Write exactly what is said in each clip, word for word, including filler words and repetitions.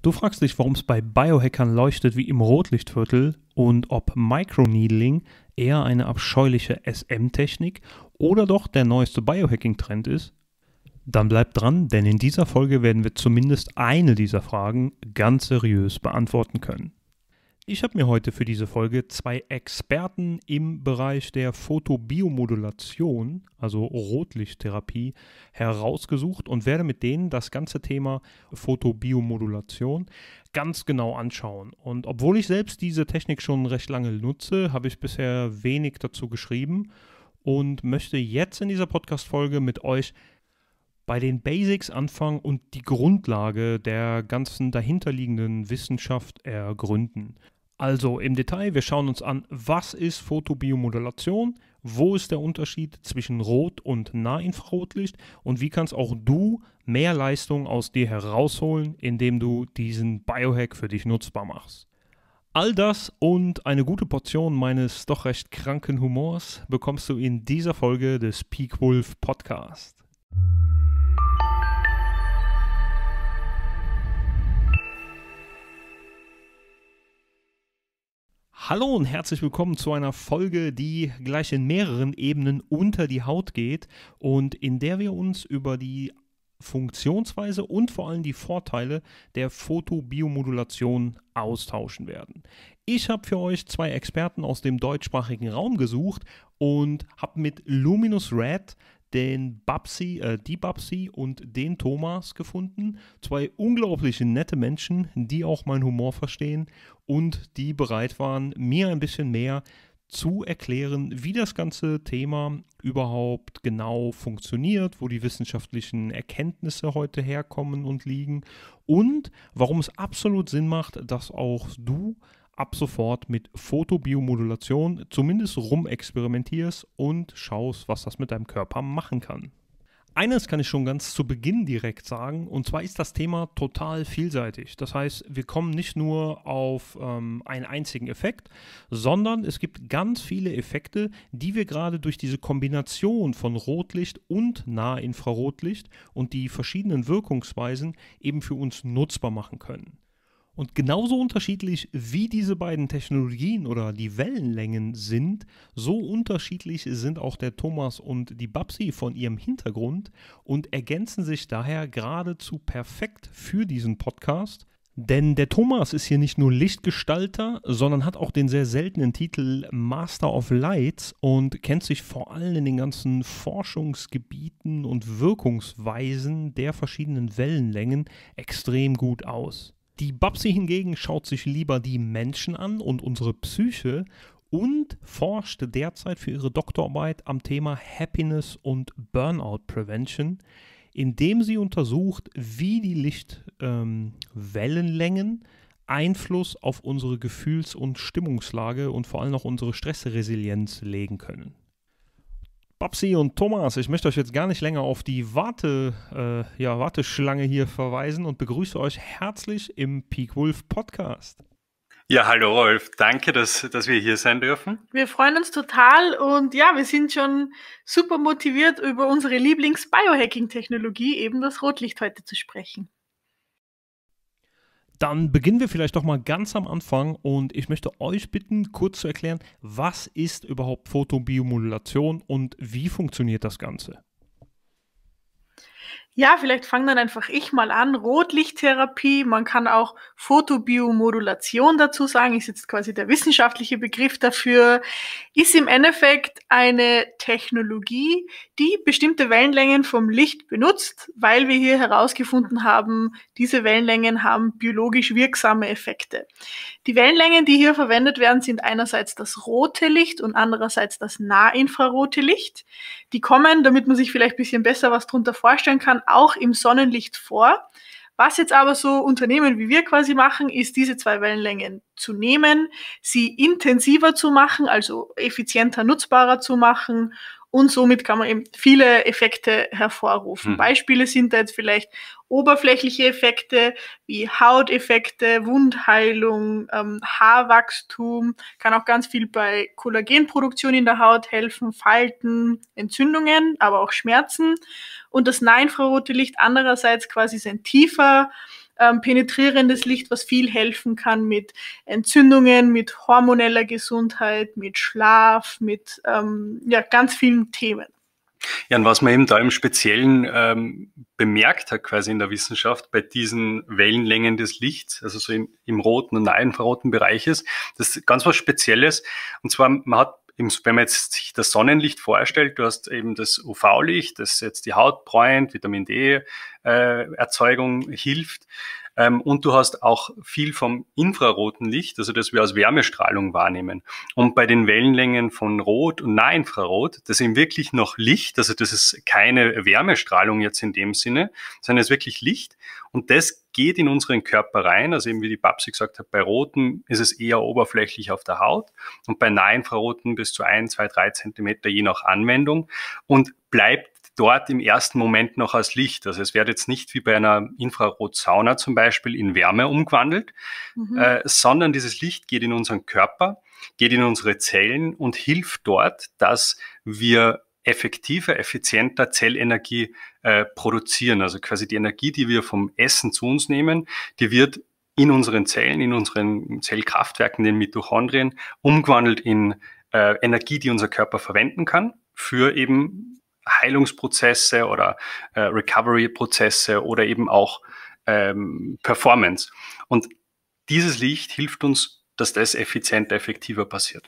Du fragst dich, warum es bei Biohackern leuchtet wie im Rotlichtviertel und ob Microneedling eher eine abscheuliche S M-Technik oder doch der neueste Biohacking-Trend ist? Dann bleib dran, denn in dieser Folge werden wir zumindest eine dieser Fragen ganz seriös beantworten können. Ich habe mir heute für diese Folge zwei Experten im Bereich der Photobiomodulation, also Rotlichttherapie, herausgesucht und werde mit denen das ganze Thema Photobiomodulation ganz genau anschauen. Und obwohl ich selbst diese Technik schon recht lange nutze, habe ich bisher wenig dazu geschrieben und möchte jetzt in dieser Podcast-Folge mit euch bei den Basics anfangen und die Grundlage der ganzen dahinterliegenden Wissenschaft ergründen. Also im Detail, wir schauen uns an, was ist Photobiomodulation, wo ist der Unterschied zwischen Rot- und Nahinfrarotlicht und wie kannst auch du mehr Leistung aus dir herausholen, indem du diesen Biohack für dich nutzbar machst. All das und eine gute Portion meines doch recht kranken Humors bekommst du in dieser Folge des PeakWolf Podcast. Hallo und herzlich willkommen zu einer Folge, die gleich in mehreren Ebenen unter die Haut geht und in der wir uns über die Funktionsweise und vor allem die Vorteile der Photobiomodulation austauschen werden. Ich habe für euch zwei Experten aus dem deutschsprachigen Raum gesucht und habe mit Luminous Red den Babsi, äh, die Babsi und den Thomas gefunden. Zwei unglaublich nette Menschen, die auch meinen Humor verstehen und die bereit waren, mir ein bisschen mehr zu erklären, wie das ganze Thema überhaupt genau funktioniert, wo die wissenschaftlichen Erkenntnisse heute herkommen und liegen und warum es absolut Sinn macht, dass auch du ab sofort mit Photobiomodulation zumindest rumexperimentierst und schaust, was das mit deinem Körper machen kann. Eines kann ich schon ganz zu Beginn direkt sagen, und zwar ist das Thema total vielseitig. Das heißt, wir kommen nicht nur auf ähm, einen einzigen Effekt, sondern es gibt ganz viele Effekte, die wir gerade durch diese Kombination von Rotlicht und Nahinfrarotlicht und die verschiedenen Wirkungsweisen eben für uns nutzbar machen können. Und genauso unterschiedlich wie diese beiden Technologien oder die Wellenlängen sind, so unterschiedlich sind auch der Thomas und die Babsi von ihrem Hintergrund und ergänzen sich daher geradezu perfekt für diesen Podcast. Denn der Thomas ist hier nicht nur Lichtgestalter, sondern hat auch den sehr seltenen Titel Master of Lights und kennt sich vor allem in den ganzen Forschungsgebieten und Wirkungsweisen der verschiedenen Wellenlängen extrem gut aus. Die Babsi hingegen schaut sich lieber die Menschen an und unsere Psyche und forscht derzeit für ihre Doktorarbeit am Thema Happiness und Burnout Prevention, indem sie untersucht, wie die Lichtwellenlängen ähm, Einfluss auf unsere Gefühls- und Stimmungslage und vor allem auch unsere Stressresilienz legen können. Babsi und Thomas, ich möchte euch jetzt gar nicht länger auf die Warte, äh, ja, Warteschlange hier verweisen und begrüße euch herzlich im PeakWolf Podcast. Ja, hallo Rolf, danke, dass, dass wir hier sein dürfen. Wir freuen uns total und ja, wir sind schon super motiviert, über unsere Lieblings-Biohacking-Technologie, eben das Rotlicht, heute zu sprechen. Dann beginnen wir vielleicht doch mal ganz am Anfang und ich möchte euch bitten, kurz zu erklären, was ist überhaupt Photobiomodulation und wie funktioniert das Ganze? Ja, vielleicht fange dann einfach ich mal an. Rotlichttherapie, man kann auch Photobiomodulation dazu sagen, ist jetzt quasi der wissenschaftliche Begriff dafür, ist im Endeffekt eine Technologie, die bestimmte Wellenlängen vom Licht benutzt, weil wir hier herausgefunden haben, diese Wellenlängen haben biologisch wirksame Effekte. Die Wellenlängen, die hier verwendet werden, sind einerseits das rote Licht und andererseits das nahinfrarote Licht. Die kommen, damit man sich vielleicht ein bisschen besser was drunter vorstellen kann, auch im Sonnenlicht vor. Was jetzt aber so Unternehmen wie wir quasi machen, ist diese zwei Wellenlängen zu nehmen, sie intensiver zu machen, also effizienter nutzbarer zu machen und somit kann man eben viele Effekte hervorrufen. Hm. Beispiele sind da jetzt vielleicht oberflächliche Effekte wie Hauteffekte, Wundheilung, ähm, Haarwachstum, kann auch ganz viel bei Kollagenproduktion in der Haut helfen, Falten, Entzündungen, aber auch Schmerzen. Und das nahinfrarote Licht andererseits quasi ist ein tiefer ähm, penetrierendes Licht, was viel helfen kann mit Entzündungen, mit hormoneller Gesundheit, mit Schlaf, mit ähm, ja, ganz vielen Themen. Ja, und was man eben da im Speziellen ähm, bemerkt hat quasi in der Wissenschaft bei diesen Wellenlängen des Lichts, also so im, im roten und nahinfraroten Bereich ist, das ist ganz was Spezielles. Und zwar, man hat, wenn man jetzt sich das Sonnenlicht vorstellt, du hast eben das U V-Licht, das jetzt die Haut bräunt, Vitamin D-Erzeugung äh, hilft. Ähm, und du hast auch viel vom infraroten Licht, also das wir als Wärmestrahlung wahrnehmen. Und bei den Wellenlängen von Rot und Nahinfrarot, das ist eben wirklich noch Licht, also das ist keine Wärmestrahlung jetzt in dem Sinne, sondern es ist wirklich Licht. Und das geht in unseren Körper rein, also eben wie die Babsi gesagt hat, bei Roten ist es eher oberflächlich auf der Haut und bei Nahinfraroten bis zu ein, zwei, drei Zentimeter je nach Anwendung und bleibt dort im ersten Moment noch als Licht. Also es wird jetzt nicht wie bei einer Infrarotsauna zum Beispiel in Wärme umgewandelt, mhm. äh, sondern dieses Licht geht in unseren Körper, geht in unsere Zellen und hilft dort, dass wir effektiver, effizienter Zellenergie äh, produzieren. Also quasi die Energie, die wir vom Essen zu uns nehmen, die wird in unseren Zellen, in unseren Zellkraftwerken, den Mitochondrien, umgewandelt in äh, Energie, die unser Körper verwenden kann für eben Heilungsprozesse oder äh, Recovery-Prozesse oder eben auch ähm, Performance. Und dieses Licht hilft uns, dass das effizienter, effektiver passiert.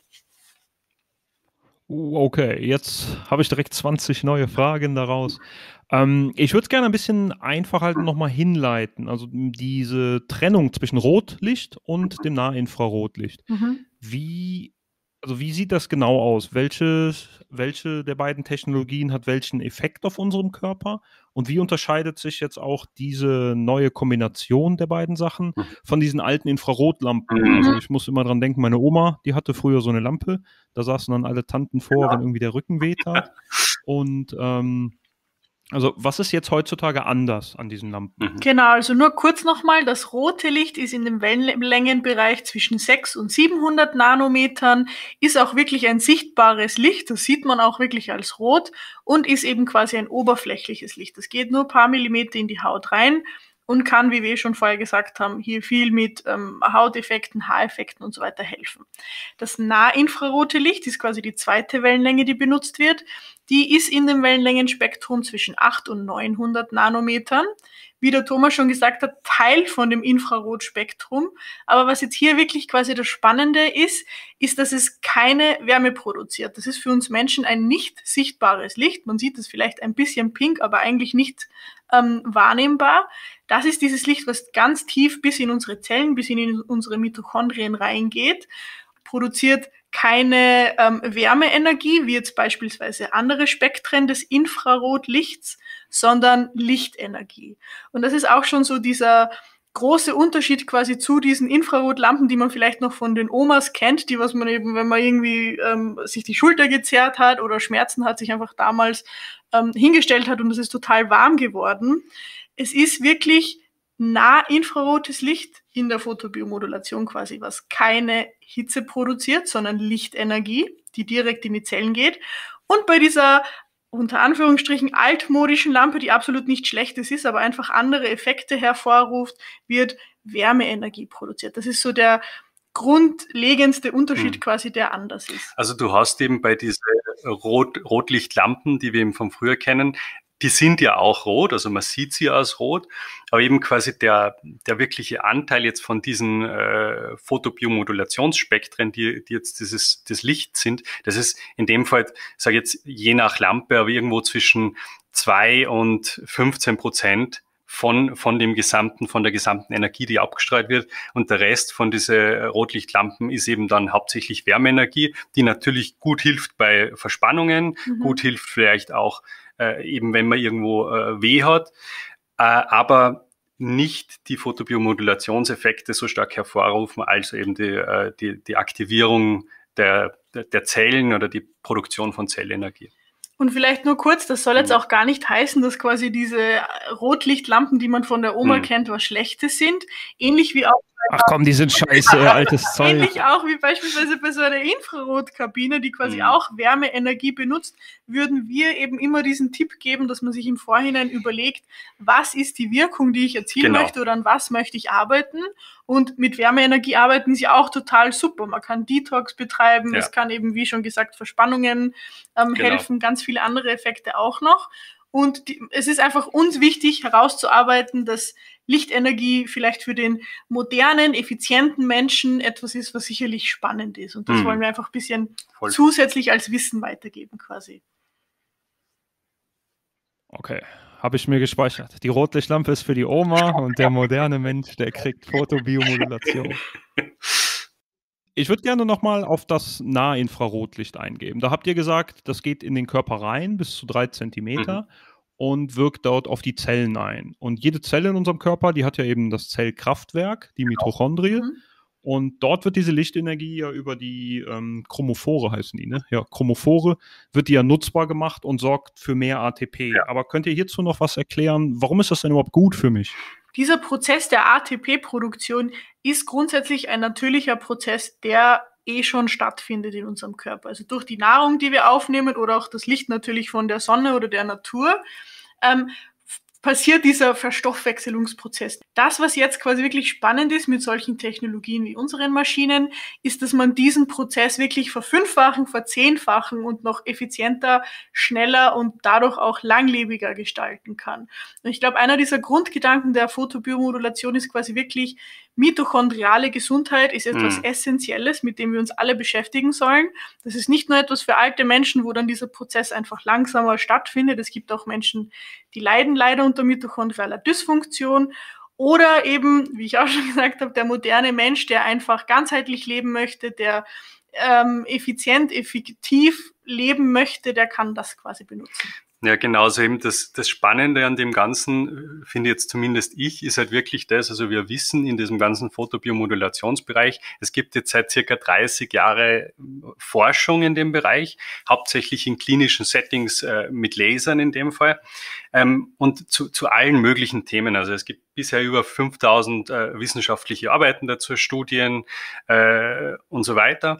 Okay, jetzt habe ich direkt zwanzig neue Fragen daraus. Ähm, ich würde es gerne ein bisschen einfach halt nochmal hinleiten. Also diese Trennung zwischen Rotlicht und dem Nahinfrarotlicht. Mhm. Wie Also wie sieht das genau aus? Welche, welche der beiden Technologien hat welchen Effekt auf unseren Körper? Und wie unterscheidet sich jetzt auch diese neue Kombination der beiden Sachen von diesen alten Infrarotlampen? Mhm. Also ich muss immer dran denken, meine Oma, die hatte früher so eine Lampe, da saßen dann alle Tanten vor, genau, wenn irgendwie der Rücken wehtat. Und ähm, also was ist jetzt heutzutage anders an diesen Lampen? Genau, also nur kurz nochmal, das rote Licht ist in dem Wellenlängenbereich zwischen sechshundert und siebenhundert Nanometern, ist auch wirklich ein sichtbares Licht, das sieht man auch wirklich als rot und ist eben quasi ein oberflächliches Licht. Das geht nur ein paar Millimeter in die Haut rein und kann, wie wir schon vorher gesagt haben, hier viel mit ähm, Hauteffekten, Haareffekten und so weiter helfen. Das nahinfrarote Licht ist quasi die zweite Wellenlänge, die benutzt wird. Die ist in dem Wellenlängenspektrum zwischen achthundert und neunhundert Nanometern. Wie der Thomas schon gesagt hat, Teil von dem Infrarotspektrum. Aber was jetzt hier wirklich quasi das Spannende ist, ist, dass es keine Wärme produziert. Das ist für uns Menschen ein nicht sichtbares Licht. Man sieht es vielleicht ein bisschen pink, aber eigentlich nicht ähm, wahrnehmbar. Das ist dieses Licht, was ganz tief bis in unsere Zellen, bis in unsere Mitochondrien reingeht, produziert keine ähm, Wärmeenergie, wie jetzt beispielsweise andere Spektren des Infrarotlichts, sondern Lichtenergie. Und das ist auch schon so dieser große Unterschied quasi zu diesen Infrarotlampen, die man vielleicht noch von den Omas kennt, die was man eben, wenn man irgendwie ähm, sich die Schulter gezerrt hat oder Schmerzen hat, sich einfach damals ähm, hingestellt hat und es ist total warm geworden. Es ist wirklich nahinfrarotes Licht in der Photobiomodulation quasi, was keine Hitze produziert, sondern Lichtenergie, die direkt in die Zellen geht. Und bei dieser unter Anführungsstrichen altmodischen Lampe, die absolut nicht schlechtes ist, aber einfach andere Effekte hervorruft, wird Wärmeenergie produziert. Das ist so der grundlegendste Unterschied hm. quasi, der anders ist. Also du hast eben bei diesen Rot Rotlichtlampen, die wir eben von früher kennen, die sind ja auch rot, also man sieht sie als rot, aber eben quasi der, der wirkliche Anteil jetzt von diesen äh, Photobiomodulationsspektren, die, die jetzt dieses, das Licht sind, das ist in dem Fall, sage ich jetzt, je nach Lampe, aber irgendwo zwischen zwei und fünfzehn Prozent von, von dem gesamten, von der gesamten Energie, die abgestrahlt wird. Und der Rest von diesen Rotlichtlampen ist eben dann hauptsächlich Wärmeenergie, die natürlich gut hilft bei Verspannungen, mhm. gut hilft vielleicht auch Äh, eben wenn man irgendwo äh, weh hat, äh, aber nicht die Photobiomodulationseffekte so stark hervorrufen, als eben die, äh, die, die Aktivierung der, der, der Zellen oder die Produktion von Zellenergie. Und vielleicht nur kurz, das soll jetzt auch gar nicht heißen, dass quasi diese Rotlichtlampen, die man von der Oma mhm. kennt, was Schlechtes sind. Ähnlich wie auch Ach komm, die sind scheiße, altes Zeug. Ähnlich auch wie beispielsweise bei so einer Infrarotkabine, die quasi Mhm. auch Wärmeenergie benutzt, würden wir eben immer diesen Tipp geben, dass man sich im Vorhinein überlegt, was ist die Wirkung, die ich erzielen Genau. möchte oder an was möchte ich arbeiten. Und mit Wärmeenergie arbeiten ist ja auch total super. Man kann Detox betreiben, Ja. es kann eben, wie schon gesagt, Verspannungen ähm, Genau. helfen, ganz viele andere Effekte auch noch. Und die, es ist einfach uns wichtig herauszuarbeiten, dass Lichtenergie vielleicht für den modernen, effizienten Menschen etwas ist, was sicherlich spannend ist. Und das Mhm. wollen wir einfach ein bisschen Voll. zusätzlich als Wissen weitergeben quasi. Okay, habe ich mir gespeichert. Die Rotlichtlampe ist für die Oma und der moderne Mensch, der kriegt Fotobiomodulation. Ich würde gerne nochmal auf das Nahinfrarotlicht eingehen. Da habt ihr gesagt, das geht in den Körper rein bis zu drei Zentimeter Mhm. und wirkt dort auf die Zellen ein. Und jede Zelle in unserem Körper, die hat ja eben das Zellkraftwerk, die Mitochondrie. Mhm. Und dort wird diese Lichtenergie ja über die ähm, Chromophore, heißen die, ne? Ja, Chromophore, wird die ja nutzbar gemacht und sorgt für mehr A T P. Ja. Aber könnt ihr hierzu noch was erklären? Warum ist das denn überhaupt gut für mich? Dieser Prozess der A T P-Produktion ist grundsätzlich ein natürlicher Prozess, der eh schon stattfindet in unserem Körper. Also durch die Nahrung, die wir aufnehmen oder auch das Licht natürlich von der Sonne oder der Natur, ähm, passiert dieser Verstoffwechselungsprozess. Das, was jetzt quasi wirklich spannend ist mit solchen Technologien wie unseren Maschinen, ist, dass man diesen Prozess wirklich verfünffachen, verzehnfachen und noch effizienter, schneller und dadurch auch langlebiger gestalten kann. Und ich glaube, einer dieser Grundgedanken der Photobiomodulation ist quasi wirklich, mitochondriale Gesundheit ist etwas Mhm. Essentielles, mit dem wir uns alle beschäftigen sollen. Das ist nicht nur etwas für alte Menschen, wo dann dieser Prozess einfach langsamer stattfindet. Es gibt auch Menschen, die leiden leider unter mitochondrialer Dysfunktion. Oder eben, wie ich auch schon gesagt habe, der moderne Mensch, der einfach ganzheitlich leben möchte, der ähm, effizient, effektiv leben möchte, der kann das quasi benutzen. Ja, genauso eben das, das Spannende an dem Ganzen, äh, finde jetzt zumindest ich, ist halt wirklich das, also wir wissen in diesem ganzen Photobiomodulationsbereich, es gibt jetzt seit circa dreißig Jahren Forschung in dem Bereich, hauptsächlich in klinischen Settings äh, mit Lasern in dem Fall, ähm, und zu, zu allen möglichen Themen. Also es gibt bisher über fünftausend äh, wissenschaftliche Arbeiten dazu, Studien äh, und so weiter,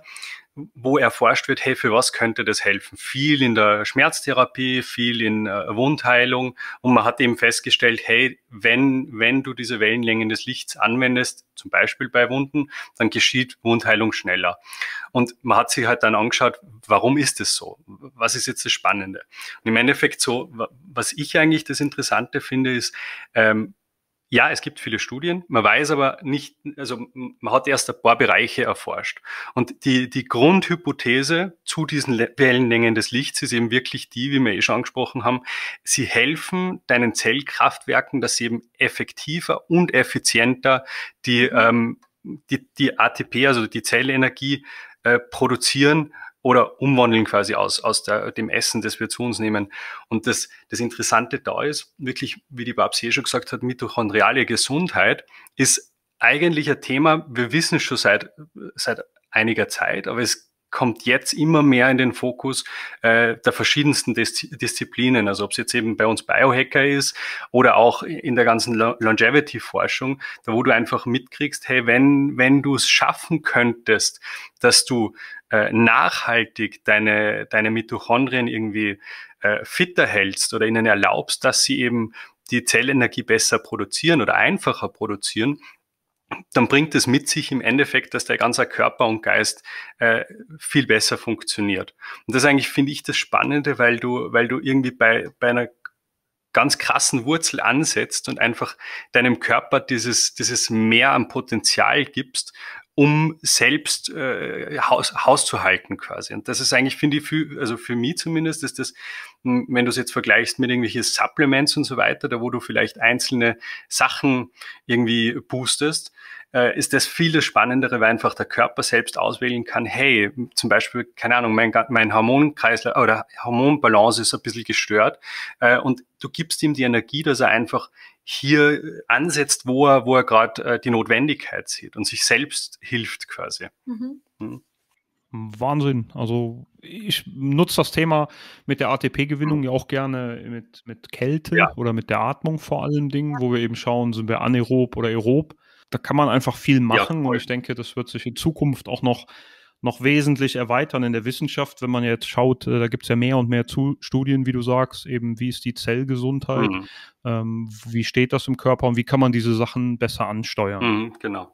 wo erforscht wird, hey, für was könnte das helfen? Viel in der Schmerztherapie, viel in äh, Wundheilung. Und man hat eben festgestellt, hey, wenn, wenn du diese Wellenlängen des Lichts anwendest, zum Beispiel bei Wunden, dann geschieht Wundheilung schneller. Und man hat sich halt dann angeschaut, warum ist das so? Was ist jetzt das Spannende? Und im Endeffekt so, was ich eigentlich das Interessante finde, ist, ähm, ja, es gibt viele Studien, man weiß aber nicht, also man hat erst ein paar Bereiche erforscht. Und die, die Grundhypothese zu diesen Wellenlängen des Lichts ist eben wirklich die, wie wir eh schon angesprochen haben, sie helfen deinen Zellkraftwerken, dass sie eben effektiver und effizienter die, ähm, die, die A T P, also die Zellenergie, äh, produzieren oder umwandeln quasi aus, aus der, dem Essen, das wir zu uns nehmen. Und das, das Interessante da ist, wirklich, wie die Babs eh schon gesagt hat, mitochondriale Gesundheit ist eigentlich ein Thema, wir wissen schon seit, seit einiger Zeit, aber es kommt jetzt immer mehr in den Fokus äh, der verschiedensten Dis- Disziplinen, also ob es jetzt eben bei uns Biohacker ist oder auch in der ganzen Lo- Longevity-Forschung, da wo du einfach mitkriegst, hey, wenn, wenn du es schaffen könntest, dass du äh, nachhaltig deine, deine Mitochondrien irgendwie äh, fitter hältst oder ihnen erlaubst, dass sie eben die Zellenergie besser produzieren oder einfacher produzieren, dann bringt es mit sich im Endeffekt, dass der ganze Körper und Geist äh, viel besser funktioniert. Und das eigentlich finde ich das Spannende, weil du, weil du irgendwie bei, bei einer ganz krassen Wurzel ansetzt und einfach deinem Körper dieses, dieses Mehr an Potenzial gibst, um selbst äh, Haus, Haus zu halten quasi. Und das ist eigentlich, finde ich, für, also für mich zumindest, ist das, wenn du es jetzt vergleichst mit irgendwelchen Supplements und so weiter, da wo du vielleicht einzelne Sachen irgendwie boostest, äh, ist das viel das Spannendere, weil einfach der Körper selbst auswählen kann, hey, zum Beispiel, keine Ahnung, mein, mein Hormonkreislauf oder Hormonbalance ist ein bisschen gestört, äh, und du gibst ihm die Energie, dass er einfach hier ansetzt, wo er, wo er gerade äh, die Notwendigkeit sieht und sich selbst hilft quasi. Mhm. Mhm. Wahnsinn. Also ich nutze das Thema mit der A T P-Gewinnung ja auch gerne mit, mit Kälte Ja. oder mit der Atmung vor allen Dingen, wo wir eben schauen, sind wir anaerob oder aerob. da kann man einfach viel machen Ja, und ich denke, das wird sich in Zukunft auch noch, noch wesentlich erweitern in der Wissenschaft, wenn man jetzt schaut, äh, da gibt es ja mehr und mehr zu Studien, wie du sagst, eben wie ist die Zellgesundheit, mhm. ähm, wie steht das im Körper und wie kann man diese Sachen besser ansteuern. Mhm, genau.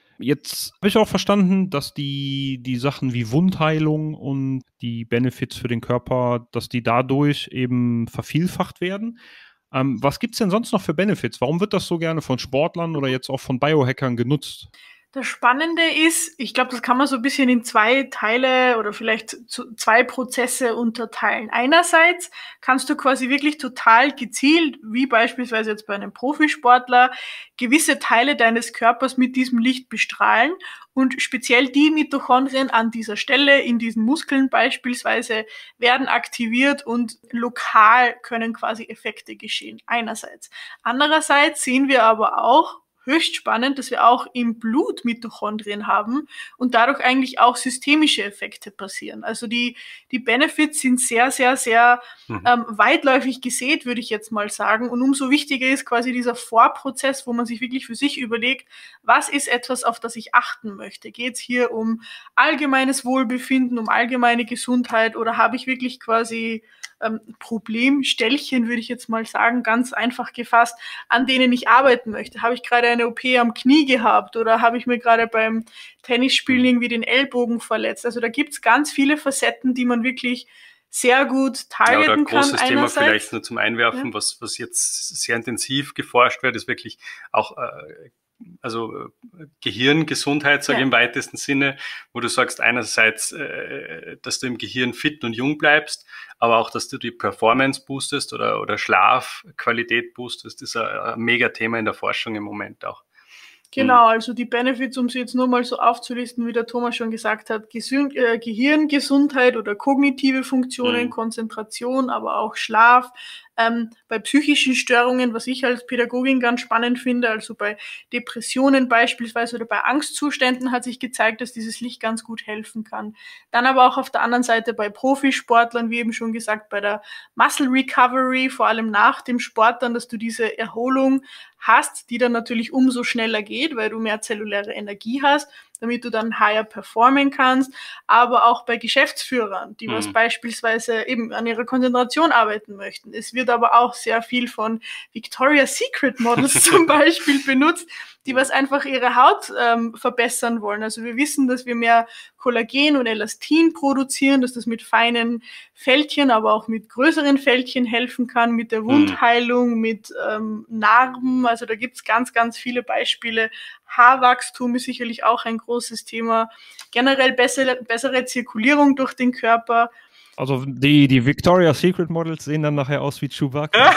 Jetzt habe ich auch verstanden, dass die, die Sachen wie Wundheilung und die Benefits für den Körper, dass die dadurch eben vervielfacht werden. Ähm, was gibt es denn sonst noch für Benefits? Warum wird das so gerne von Sportlern oder jetzt auch von Biohackern genutzt? Das Spannende ist, ich glaube, das kann man so ein bisschen in zwei Teile oder vielleicht zu zwei Prozesse unterteilen. Einerseits kannst du quasi wirklich total gezielt, wie beispielsweise jetzt bei einem Profisportler, gewisse Teile deines Körpers mit diesem Licht bestrahlen und speziell die Mitochondrien an dieser Stelle, in diesen Muskeln beispielsweise, werden aktiviert und lokal können quasi Effekte geschehen. Einerseits. Andererseits sehen wir aber auch, höchst spannend, dass wir auch im Blut Mitochondrien haben und dadurch eigentlich auch systemische Effekte passieren. Also die, die Benefits sind sehr, sehr, sehr mhm. ähm, weitläufig gesät, würde ich jetzt mal sagen. Und umso wichtiger ist quasi dieser Vorprozess, wo man sich wirklich für sich überlegt, was ist etwas, auf das ich achten möchte? Geht es hier um allgemeines Wohlbefinden, um allgemeine Gesundheit oder habe ich wirklich quasi ähm, Problemstellchen, würde ich jetzt mal sagen, ganz einfach gefasst, an denen ich arbeiten möchte? Habe ich gerade eine O P am Knie gehabt oder habe ich mir gerade beim Tennisspielen irgendwie den Ellbogen verletzt? Also da gibt es ganz viele Facetten, die man wirklich sehr gut targeten ja, oder ein kann. großes Thema einerseits. Vielleicht nur zum Einwerfen, ja. was, was jetzt sehr intensiv geforscht wird, ist wirklich auch äh, also äh, Gehirngesundheit, sage ich ja. im weitesten Sinne, wo du sagst einerseits, äh, dass du im Gehirn fit und jung bleibst, aber auch, dass du die Performance boostest oder, oder Schlafqualität boostest, ist ein, ein Mega-Thema in der Forschung im Moment auch. Genau, also die Benefits, um sie jetzt nur mal so aufzulisten, wie der Thomas schon gesagt hat, Gesund, äh, Gehirngesundheit oder kognitive Funktionen, mhm. Konzentration, aber auch Schlaf. Ähm, bei psychischen Störungen, was ich als Pädagogin ganz spannend finde, also bei Depressionen beispielsweise oder bei Angstzuständen hat sich gezeigt, dass dieses Licht ganz gut helfen kann. Dann aber auch auf der anderen Seite bei Profisportlern, wie eben schon gesagt, bei der Muscle Recovery, vor allem nach dem Sport dann, dass du diese Erholung hast, die dann natürlich umso schneller geht, weil du mehr zelluläre Energie hast, damit du dann higher performen kannst, aber auch bei Geschäftsführern, die mhm. was beispielsweise eben an ihrer Konzentration arbeiten möchten. Es wird aber auch sehr viel von Victoria's Secret Models zum Beispiel benutzt, die was einfach ihre Haut ähm, verbessern wollen. Also wir wissen, dass wir mehr Kollagen und Elastin produzieren, dass das mit feinen Fältchen, aber auch mit größeren Fältchen helfen kann, mit der Wundheilung, mhm. mit ähm, Narben. Also da gibt's ganz, ganz viele Beispiele. Haarwachstum ist sicherlich auch ein großes Thema. Generell bessere, bessere Zirkulierung durch den Körper. Also die, die Victoria's Secret Models sehen dann nachher aus wie Chewbacca.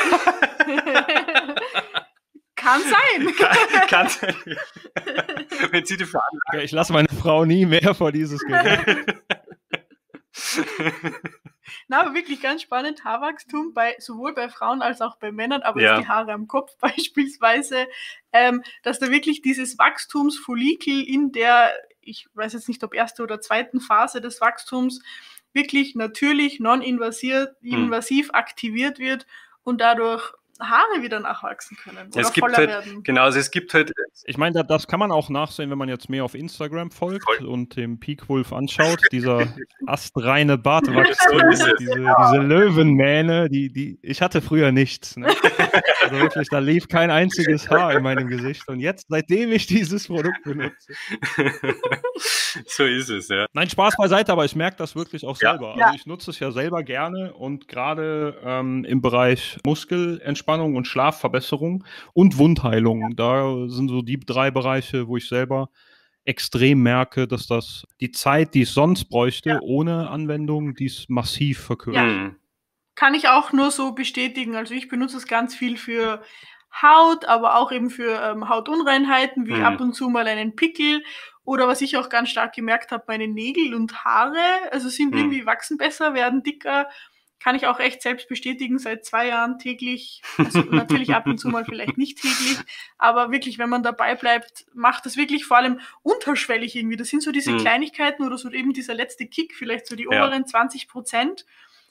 Kann sein. Kann, kann sein. Wenn sie die Frage. Ja, ich lasse meine Frau nie mehr vor dieses Gerät. Na, aber wirklich ganz spannend, Haarwachstum bei sowohl bei Frauen als auch bei Männern, aber ja. jetzt die Haare am Kopf beispielsweise, ähm, dass da wirklich dieses Wachstumsfollikel in der, ich weiß jetzt nicht, ob erste oder zweiten Phase des Wachstums, wirklich natürlich non-invasiv invasiv hm. aktiviert wird und dadurch Haare wieder nachwachsen können oder es gibt voller halt, werden. Genau, also es gibt halt... Ich meine, das kann man auch nachsehen, wenn man jetzt mehr auf Instagram folgt Voll. und dem Peakwolf anschaut, dieser astreine Bartwachstum, so diese, diese Löwenmähne, die, die, ich hatte früher nichts. Ne? Also wirklich, da lief kein einziges Haar in meinem Gesicht und jetzt, seitdem ich dieses Produkt benutze. So ist es, ja. Nein, Spaß beiseite, aber ich merke das wirklich auch ja. selber. Ja. Also ich nutze es ja selber gerne und gerade ähm, im Bereich Muskelentspannung und Schlafverbesserung und Wundheilung, da sind so die drei Bereiche, wo ich selber extrem merke, dass das die Zeit, die ich sonst bräuchte, ja. ohne Anwendung, die ist massiv verkürzt. Ja. Kann ich auch nur so bestätigen. Also ich benutze es ganz viel für Haut, aber auch eben für ähm, Hautunreinheiten, wie mhm. ab und zu mal einen Pickel. Oder was ich auch ganz stark gemerkt habe, meine Nägel und Haare, also sind mhm. irgendwie, wachsen besser, werden dicker. Kann ich auch echt selbst bestätigen, seit zwei Jahren täglich, also natürlich ab und zu mal vielleicht nicht täglich, aber wirklich, wenn man dabei bleibt, macht das wirklich vor allem unterschwellig irgendwie. Das sind so diese mhm. Kleinigkeiten oder so eben dieser letzte Kick, vielleicht so die oberen ja. zwanzig Prozent,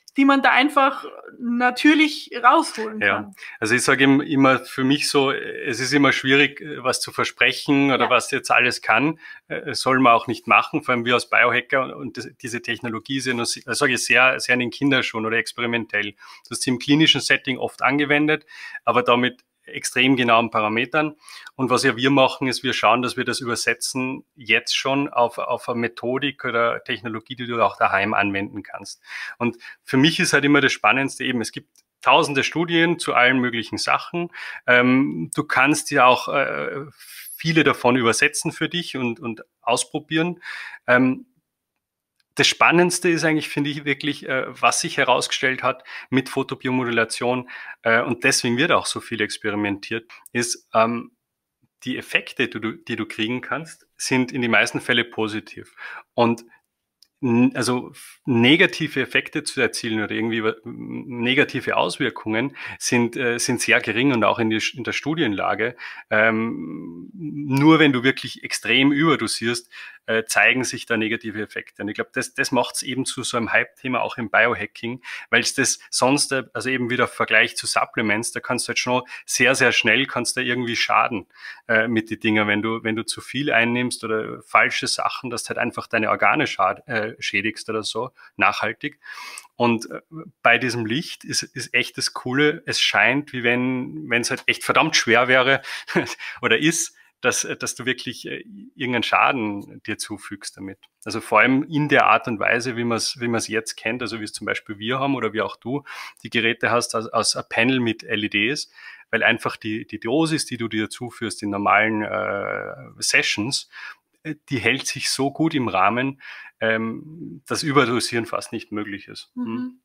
die man da einfach natürlich rausholen kann. Ja, also ich sage immer für mich so, es ist immer schwierig, was zu versprechen oder ja. was jetzt alles kann, soll man auch nicht machen, vor allem wir als Biohacker, und das, diese Technologie ist ja noch, sage ich, sehr, sehr in den Kinderschuhen oder experimentell. Das ist im klinischen Setting oft angewendet, aber damit extrem genauen Parametern. Und was ja wir machen, ist, wir schauen, dass wir das übersetzen jetzt schon auf, auf eine Methodik oder Technologie, die du auch daheim anwenden kannst. Und für mich ist halt immer das Spannendste eben, es gibt tausende Studien zu allen möglichen Sachen. Ähm, du kannst ja auch äh, viele davon übersetzen für dich und, und ausprobieren. Ähm, Das Spannendste ist eigentlich, finde ich, wirklich, äh, was sich herausgestellt hat mit Photobiomodulation, äh, und deswegen wird auch so viel experimentiert, ist, ähm, die Effekte, die du, die du kriegen kannst, sind in den meisten Fällen positiv. Und also negative Effekte zu erzielen oder irgendwie negative Auswirkungen sind, äh, sind sehr gering und auch in, die, in der Studienlage. Ähm, nur wenn du wirklich extrem überdosierst, äh, zeigen sich da negative Effekte. Und ich glaube, das, das macht es eben zu so einem Hype-Thema auch im Biohacking, weil es das sonst, also eben wieder im Vergleich zu Supplements, da kannst du halt schon sehr, sehr schnell kannst du irgendwie schaden äh, mit den Dingen, wenn du, wenn du zu viel einnimmst oder falsche Sachen, dass du halt einfach deine Organe schad, äh, schädigst oder so, nachhaltig. Und bei diesem Licht ist, ist echt das Coole, es scheint, wie wenn wenn es halt echt verdammt schwer wäre oder ist, dass, dass du wirklich irgendeinen Schaden dir zufügst damit. Also vor allem in der Art und Weise, wie man es wie man es jetzt kennt, also wie es zum Beispiel wir haben oder wie auch du die Geräte hast, aus, aus einem Panel mit L E Ds, weil einfach die, die Dosis, die du dir zuführst in normalen äh, Sessions, die hält sich so gut im Rahmen, ähm, dass Überdosieren fast nicht möglich ist. Mhm.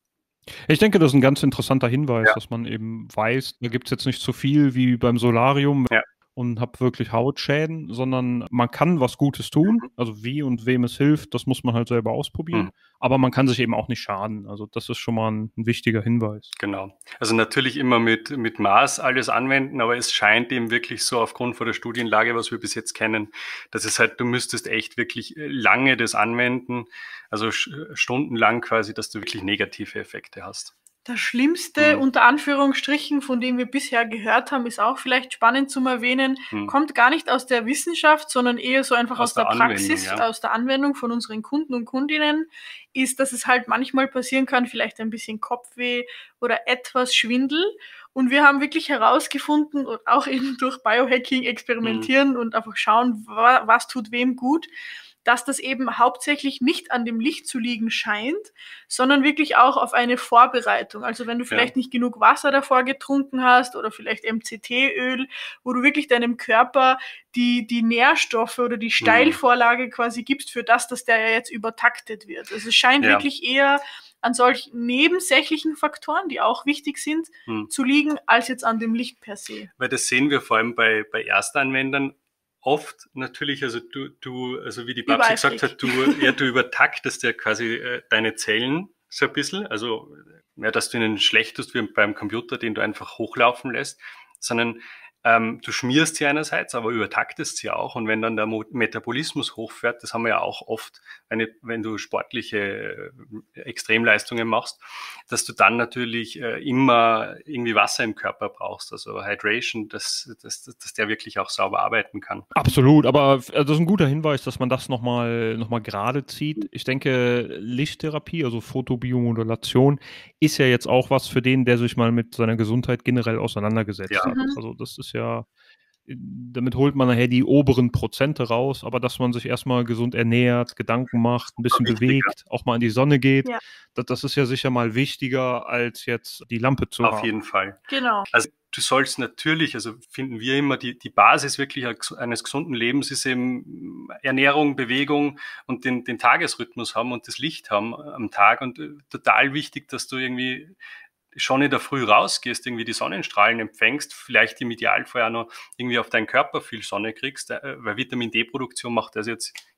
Ich denke, das ist ein ganz interessanter Hinweis, Ja. dass man eben weiß, da gibt es jetzt nicht so viel wie beim Solarium. Ja. Und habe wirklich Hautschäden, sondern man kann was Gutes tun. Mhm. Also wie und wem es hilft, das muss man halt selber ausprobieren. Mhm. Aber man kann sich eben auch nicht schaden. Also das ist schon mal ein, ein wichtiger Hinweis. Genau. Also natürlich immer mit, mit Maß alles anwenden, aber es scheint eben wirklich so aufgrund von der Studienlage, was wir bis jetzt kennen, dass es halt, du müsstest echt wirklich lange das anwenden, also stundenlang quasi, dass du wirklich negative Effekte hast. Das Schlimmste, mhm. unter Anführungsstrichen, von dem wir bisher gehört haben, ist auch vielleicht spannend zum Erwähnen, mhm. kommt gar nicht aus der Wissenschaft, sondern eher so einfach aus, aus der, der Praxis, ja. aus der Anwendung von unseren Kunden und Kundinnen, ist, dass es halt manchmal passieren kann, vielleicht ein bisschen Kopfweh oder etwas Schwindel. Und wir haben wirklich herausgefunden, und auch eben durch Biohacking experimentieren mhm. und einfach schauen, was tut wem gut, dass das eben hauptsächlich nicht an dem Licht zu liegen scheint, sondern wirklich auch auf eine Vorbereitung. Also wenn du vielleicht ja. nicht genug Wasser davor getrunken hast oder vielleicht M C T-Öl, wo du wirklich deinem Körper die, die Nährstoffe oder die Steilvorlage mhm. quasi gibst für das, dass der ja jetzt übertaktet wird. Also es scheint ja. wirklich eher an solchen nebensächlichen Faktoren, die auch wichtig sind, hm. zu liegen, als jetzt an dem Licht per se. Weil das sehen wir vor allem bei, bei Erstanwendern oft natürlich, also du, du, also wie die Babsi gesagt hat, du, ja, du übertaktest ja quasi äh, deine Zellen so ein bisschen, also ja, dass du ihnen schlecht tust wie beim Computer, den du einfach hochlaufen lässt, sondern ähm, du schmierst sie einerseits, aber übertaktest sie auch, und wenn dann der Mo- Metabolismus hochfährt, das haben wir ja auch oft, wenn, wenn du sportliche äh, Extremleistungen machst, dass du dann natürlich äh, immer irgendwie Wasser im Körper brauchst, also Hydration, dass, dass, dass der wirklich auch sauber arbeiten kann. Absolut, aber also das ist ein guter Hinweis, dass man das nochmal noch mal gerade zieht. Ich denke, Lichttherapie, also Photobiomodulation, ist ja jetzt auch was für den, der sich mal mit seiner Gesundheit generell auseinandergesetzt Ja. hat. Mhm. Also das ist ja, damit holt man nachher die oberen Prozente raus, aber dass man sich erstmal gesund ernährt, Gedanken macht, ein bisschen wichtig, bewegt, auch mal in die Sonne geht, Ja. das, das ist ja sicher mal wichtiger, als jetzt die Lampe zu haben. Auf jeden Fall. Genau. Also du sollst natürlich, also finden wir immer, die, die Basis wirklich eines gesunden Lebens ist eben Ernährung, Bewegung und den, den Tagesrhythmus haben und das Licht haben am Tag, und total wichtig, dass du irgendwie schon in der Früh rausgehst, irgendwie die Sonnenstrahlen empfängst, vielleicht im Idealfall auch noch irgendwie auf deinen Körper viel Sonne kriegst, weil Vitamin D-Produktion macht das jetzt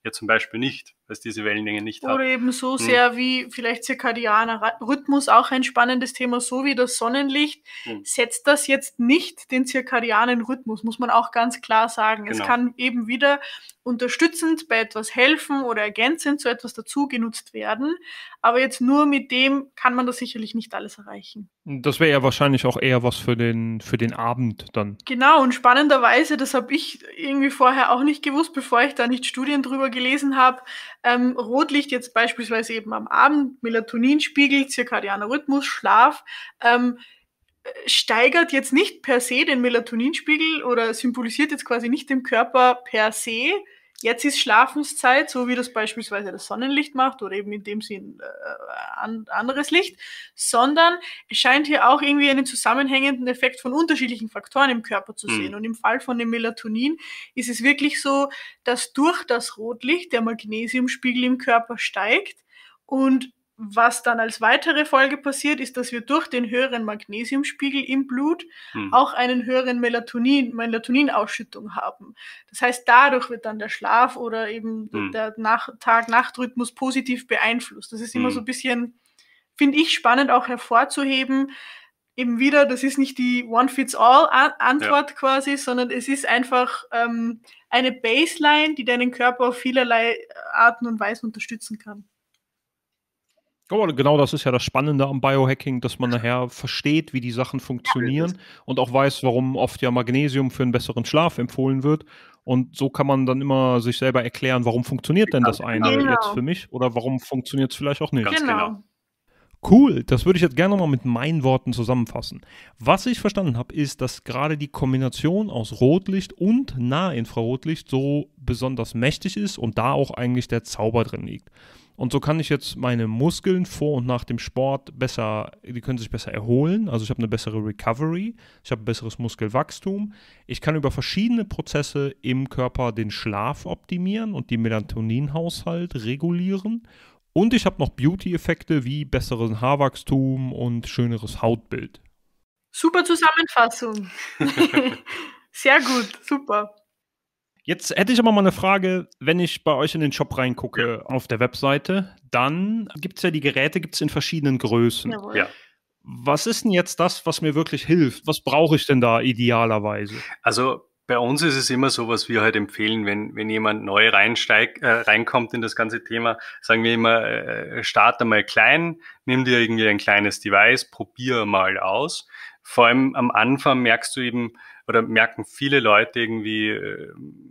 ja zum Beispiel nicht, weil es diese Wellenlänge nicht hat. Oder eben so sehr hm. wie vielleicht zirkadianer Rhythmus, auch ein spannendes Thema, so wie das Sonnenlicht, hm. setzt das jetzt nicht den zirkadianen Rhythmus, muss man auch ganz klar sagen. Genau. Es kann eben wieder unterstützend bei etwas helfen oder ergänzend zu etwas dazu genutzt werden, aber jetzt nur mit dem kann man das sicherlich nicht alles erreichen. Das wäre ja wahrscheinlich auch eher was für den, für den Abend dann. Genau, und spannenderweise, das habe ich irgendwie vorher auch nicht gewusst, bevor ich da nicht Studien drüber gelesen habe, ähm, Rotlicht jetzt beispielsweise eben am Abend, Melatoninspiegel, zirkadianer Rhythmus, Schlaf, ähm, steigert jetzt nicht per se den Melatoninspiegel oder symbolisiert jetzt quasi nicht dem Körper per se, jetzt ist Schlafenszeit, so wie das beispielsweise das Sonnenlicht macht oder eben in dem Sinn äh, an, anderes Licht, sondern es scheint hier auch irgendwie einen zusammenhängenden Effekt von unterschiedlichen Faktoren im Körper zu sehen. Mhm. Und im Fall von dem Melatonin ist es wirklich so, dass durch das Rotlicht der Magnesiumspiegel im Körper steigt und was dann als weitere Folge passiert, ist, dass wir durch den höheren Magnesiumspiegel im Blut hm. auch einen höheren Melatonin, Melatoninausschüttung haben. Das heißt, dadurch wird dann der Schlaf oder eben hm. der Nach- Tag-Nacht-Rhythmus positiv beeinflusst. Das ist immer hm. so ein bisschen, finde ich, spannend auch hervorzuheben. Eben wieder, das ist nicht die One-Fits-All-Antwort ja. quasi, sondern es ist einfach ähm, eine Baseline, die deinen Körper auf vielerlei Arten und Weisen unterstützen kann. Oh, genau, das ist ja das Spannende am Biohacking, dass man nachher versteht, wie die Sachen funktionieren und auch weiß, warum oft ja Magnesium für einen besseren Schlaf empfohlen wird. Und so kann man dann immer sich selber erklären, warum funktioniert denn das eine genau. jetzt für mich oder warum funktioniert es vielleicht auch nicht. Ganz genau. Cool, das würde ich jetzt gerne mal mit meinen Worten zusammenfassen. Was ich verstanden habe, ist, dass gerade die Kombination aus Rotlicht und Nahinfrarotlicht so besonders mächtig ist und da auch eigentlich der Zauber drin liegt. Und so kann ich jetzt meine Muskeln vor und nach dem Sport besser, die können sich besser erholen. Also ich habe eine bessere Recovery, ich habe ein besseres Muskelwachstum. Ich kann über verschiedene Prozesse im Körper den Schlaf optimieren und den Melatoninhaushalt regulieren. Und ich habe noch Beauty-Effekte wie besseren Haarwachstum und schöneres Hautbild. Super Zusammenfassung. Sehr gut, super. Jetzt hätte ich aber mal eine Frage, wenn ich bei euch in den Shop reingucke ja. auf der Webseite, dann gibt es ja die Geräte, gibt es in verschiedenen Größen. Jawohl. Ja. Was ist denn jetzt das, was mir wirklich hilft? Was brauche ich denn da idealerweise? Also bei uns ist es immer so, was wir halt empfehlen, wenn, wenn jemand neu reinsteigt, äh, reinkommt in das ganze Thema, sagen wir immer, äh, starte mal klein, nimm dir irgendwie ein kleines Device, probier mal aus. Vor allem am Anfang merkst du eben, oder merken viele Leute irgendwie äh,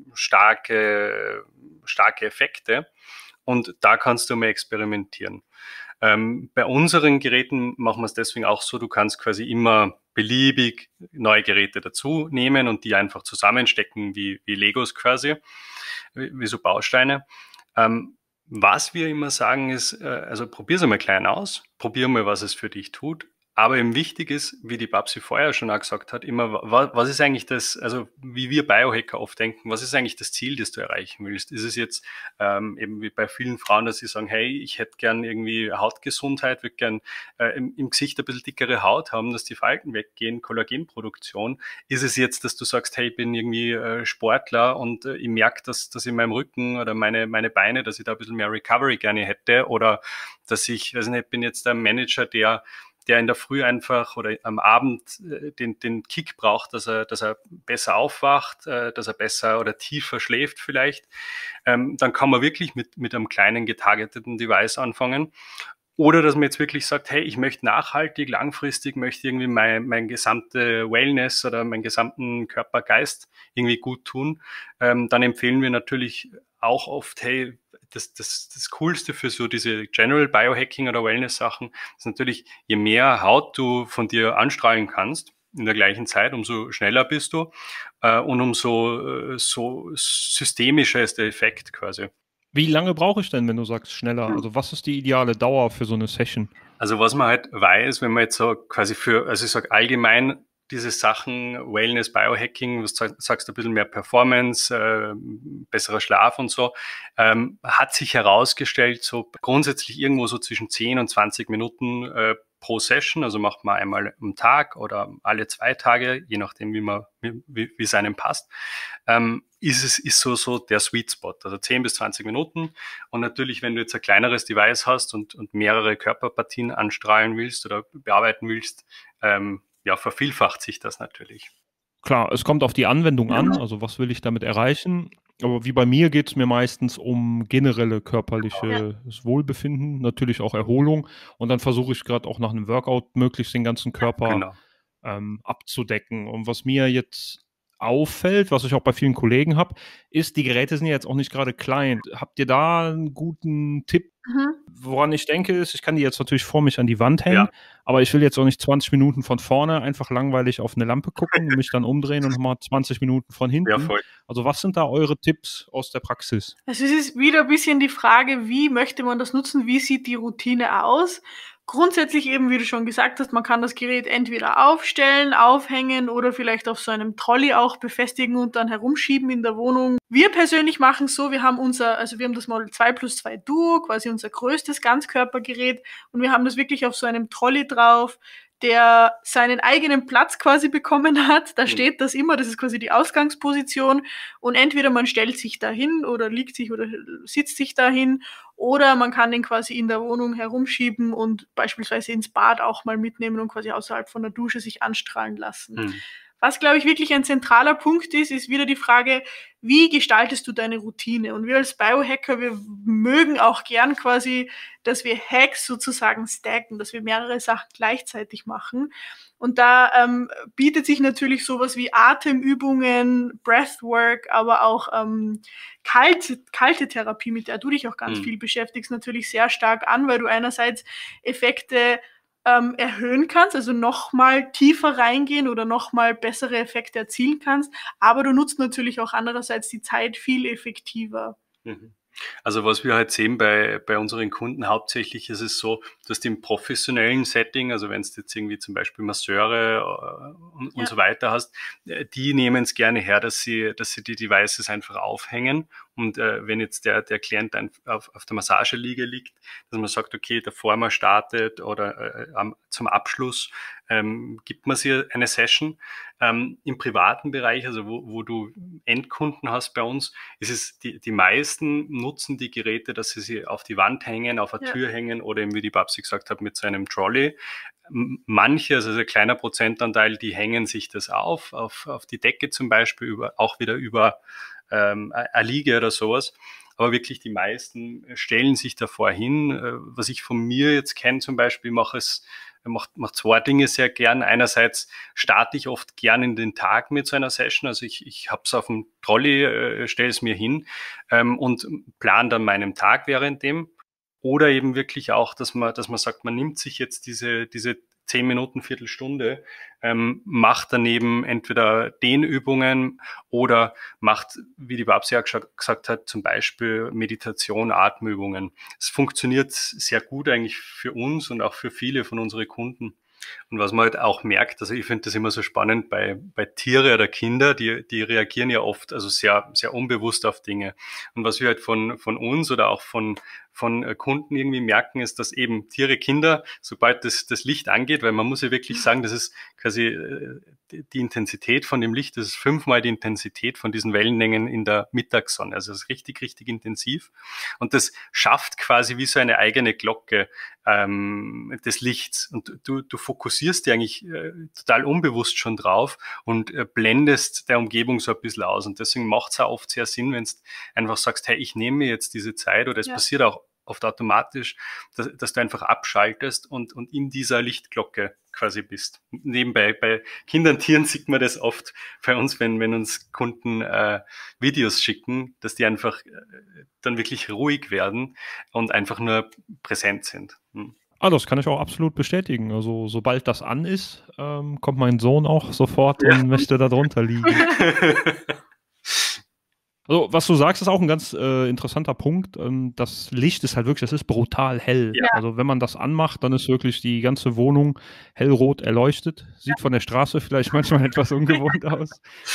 starke, starke Effekte und da kannst du mal experimentieren. Ähm, bei unseren Geräten machen wir es deswegen auch so, du kannst quasi immer beliebig neue Geräte dazu nehmen und die einfach zusammenstecken wie, wie Legos quasi, wie, wie so Bausteine. Ähm, was wir immer sagen ist, äh, also probier's einmal klein aus, probier mal, was es für dich tut. Aber eben wichtig ist, wie die Babsi vorher schon auch gesagt hat, immer, was ist eigentlich das, also wie wir Biohacker oft denken, was ist eigentlich das Ziel, das du erreichen willst? Ist es jetzt ähm, eben wie bei vielen Frauen, dass sie sagen, hey, ich hätte gern irgendwie Hautgesundheit, würde gern äh, im, im Gesicht ein bisschen dickere Haut haben, dass die Falten weggehen, Kollagenproduktion. Ist es jetzt, dass du sagst, hey, ich bin irgendwie äh, Sportler und äh, ich merke, dass, dass in meinem Rücken oder meine, meine Beine, dass ich da ein bisschen mehr Recovery gerne hätte oder dass ich, weiß nicht, bin jetzt ein Manager, der der in der Früh einfach oder am Abend äh, den, den Kick braucht, dass er, dass er besser aufwacht, äh, dass er besser oder tiefer schläft vielleicht, ähm, dann kann man wirklich mit, mit einem kleinen getargeteten Device anfangen. Oder dass man jetzt wirklich sagt, hey, ich möchte nachhaltig, langfristig, möchte irgendwie mein, mein gesamte Wellness oder meinen gesamten Körper, Geist irgendwie gut tun. Ähm, dann empfehlen wir natürlich auch oft, hey, das, das, das Coolste für so diese General Biohacking oder Wellness-Sachen ist natürlich, je mehr Haut du von dir anstrahlen kannst in der gleichen Zeit, umso schneller bist du äh, und umso äh, so systemischer ist der Effekt quasi. Wie lange brauche ich denn, wenn du sagst schneller? Also was ist die ideale Dauer für so eine Session? Also was man halt weiß, wenn man jetzt so quasi für, also ich sage allgemein, diese Sachen, Wellness, Biohacking, was du sagst, ein bisschen mehr Performance, äh, besserer Schlaf und so, ähm, hat sich herausgestellt, so grundsätzlich irgendwo so zwischen zehn und zwanzig Minuten äh, pro Session, also macht man einmal am Tag oder alle zwei Tage, je nachdem, wie man, wie, wie es einem passt, ähm, ist es ist so, so der Sweet Spot, also zehn bis zwanzig Minuten. Und natürlich, wenn du jetzt ein kleineres Device hast und, und mehrere Körperpartien anstrahlen willst oder bearbeiten willst, ähm, ja, vervielfacht sich das natürlich. Klar, es kommt auf die Anwendung an, also was will ich damit erreichen. Aber wie bei mir geht es mir meistens um generelle körperliches Wohlbefinden, natürlich auch Erholung. Und dann versuche ich gerade auch nach einem Workout möglichst den ganzen Körper Genau. ähm, abzudecken. Und was mir jetzt auffällt, was ich auch bei vielen Kollegen habe, ist, die Geräte sind ja jetzt auch nicht gerade klein. Habt ihr da einen guten Tipp? Mhm. Woran ich denke, ist, ich kann die jetzt natürlich vor mich an die Wand hängen, Ja. aber ich will jetzt auch nicht zwanzig Minuten von vorne einfach langweilig auf eine Lampe gucken und mich dann umdrehen und nochmal zwanzig Minuten von hinten. Ja, voll. Also was sind da eure Tipps aus der Praxis? Also es ist wieder ein bisschen die Frage, wie möchte man das nutzen, wie sieht die Routine aus? Grundsätzlich eben, wie du schon gesagt hast, man kann das Gerät entweder aufstellen, aufhängen oder vielleicht auf so einem Trolley auch befestigen und dann herumschieben in der Wohnung. Wir persönlich machen es so, wir haben unser, also wir haben das Model zwei plus zwei Duo, quasi unser größtes Ganzkörpergerät, und wir haben das wirklich auf so einem Trolley drauf, der seinen eigenen Platz quasi bekommen hat. Da Mhm. steht das immer, das ist quasi die Ausgangsposition, und entweder man stellt sich dahin oder liegt sich oder sitzt sich dahin, oder man kann den quasi in der Wohnung herumschieben und beispielsweise ins Bad auch mal mitnehmen und quasi außerhalb von der Dusche sich anstrahlen lassen. Mhm. Was, glaube ich, wirklich ein zentraler Punkt ist, ist wieder die Frage, wie gestaltest du deine Routine? Und wir als Biohacker, wir mögen auch gern quasi, dass wir Hacks sozusagen stacken, dass wir mehrere Sachen gleichzeitig machen. Und da ähm, bietet sich natürlich sowas wie Atemübungen, Breathwork, aber auch ähm, kalte, kalte Therapie, mit der du dich auch ganz Mhm. viel beschäftigst, natürlich sehr stark an, weil du einerseits Effekte ähm, erhöhen kannst, also nochmal tiefer reingehen oder nochmal bessere Effekte erzielen kannst, aber du nutzt natürlich auch andererseits die Zeit viel effektiver. Mhm. Also was wir halt sehen bei, bei unseren Kunden, hauptsächlich ist es so, dass die im professionellen Setting, also wenn es jetzt irgendwie zum Beispiel Masseure äh, und, Ja. und so weiter hast, äh, die nehmen es gerne her, dass sie, dass sie die Devices einfach aufhängen. Und äh, wenn jetzt der, der Klient ein, auf, auf der Massageliege liegt, dass man sagt, okay, bevor man startet oder äh, am, zum Abschluss ähm, gibt man sie eine Session. Ähm, im privaten Bereich, also wo, wo du Endkunden hast bei uns, ist es, die, die meisten nutzen die Geräte, dass sie sie auf die Wand hängen, auf eine Ja. Tür hängen oder eben, wie die Babsi gesagt hat, mit so einem Trolley. M- Manche, also ein kleiner Prozentanteil, die hängen sich das auf, auf, auf die Decke zum Beispiel, über, auch wieder über ähm, eine Liege oder sowas. Aber wirklich die meisten stellen sich davor hin. Äh, Was ich von mir jetzt kenne zum Beispiel, mache es, macht, macht zwei Dinge sehr gern. Einerseits starte ich oft gern in den Tag mit so einer Session. Also ich, ich habe es auf dem Trolley, äh, stelle es mir hin ähm, und plane dann meinen Tag währenddem. Oder eben wirklich auch, dass man, dass man sagt, man nimmt sich jetzt diese, diese zehn Minuten, Viertelstunde, ähm, macht daneben entweder Dehnübungen oder macht, wie die Babsi auch gesagt hat, zum Beispiel Meditation, Atemübungen. Es funktioniert sehr gut eigentlich für uns und auch für viele von unseren Kunden. Und was man halt auch merkt, also ich finde das immer so spannend bei, bei Tiere oder Kinder, die, die reagieren ja oft, also sehr, sehr unbewusst auf Dinge. Und was wir halt von, von uns oder auch von, von Kunden irgendwie merken, ist, dass eben Tiere, Kinder, sobald das, das Licht angeht, weil man muss ja wirklich sagen, das ist quasi äh, die, die Intensität von dem Licht, das ist fünfmal die Intensität von diesen Wellenlängen in der Mittagssonne. Also das ist richtig, richtig intensiv. Und das schafft quasi wie so eine eigene Glocke ähm, des Lichts. Und du, du fokussierst dich eigentlich äh, total unbewusst schon drauf und äh, blendest der Umgebung so ein bisschen aus. Und deswegen macht es auch oft sehr Sinn, wenn du einfach sagst, hey, ich nehme mir jetzt diese Zeit, oder es Ja. passiert auch oft automatisch, dass, dass du einfach abschaltest und, und in dieser Lichtglocke quasi bist. Nebenbei, bei Kindern, Tieren sieht man das oft bei uns, wenn, wenn uns Kunden äh, Videos schicken, dass die einfach äh, dann wirklich ruhig werden und einfach nur präsent sind. Hm. Ah, das kann ich auch absolut bestätigen. Also sobald das an ist, ähm, kommt mein Sohn auch sofort Ja. und möchte da drunter liegen. Also, was du sagst, ist auch ein ganz äh, interessanter Punkt. Ähm, das Licht ist halt wirklich, es ist brutal hell. Ja. Also, wenn man das anmacht, dann ist wirklich die ganze Wohnung hellrot erleuchtet. Sieht von der Straße vielleicht manchmal etwas ungewohnt aus.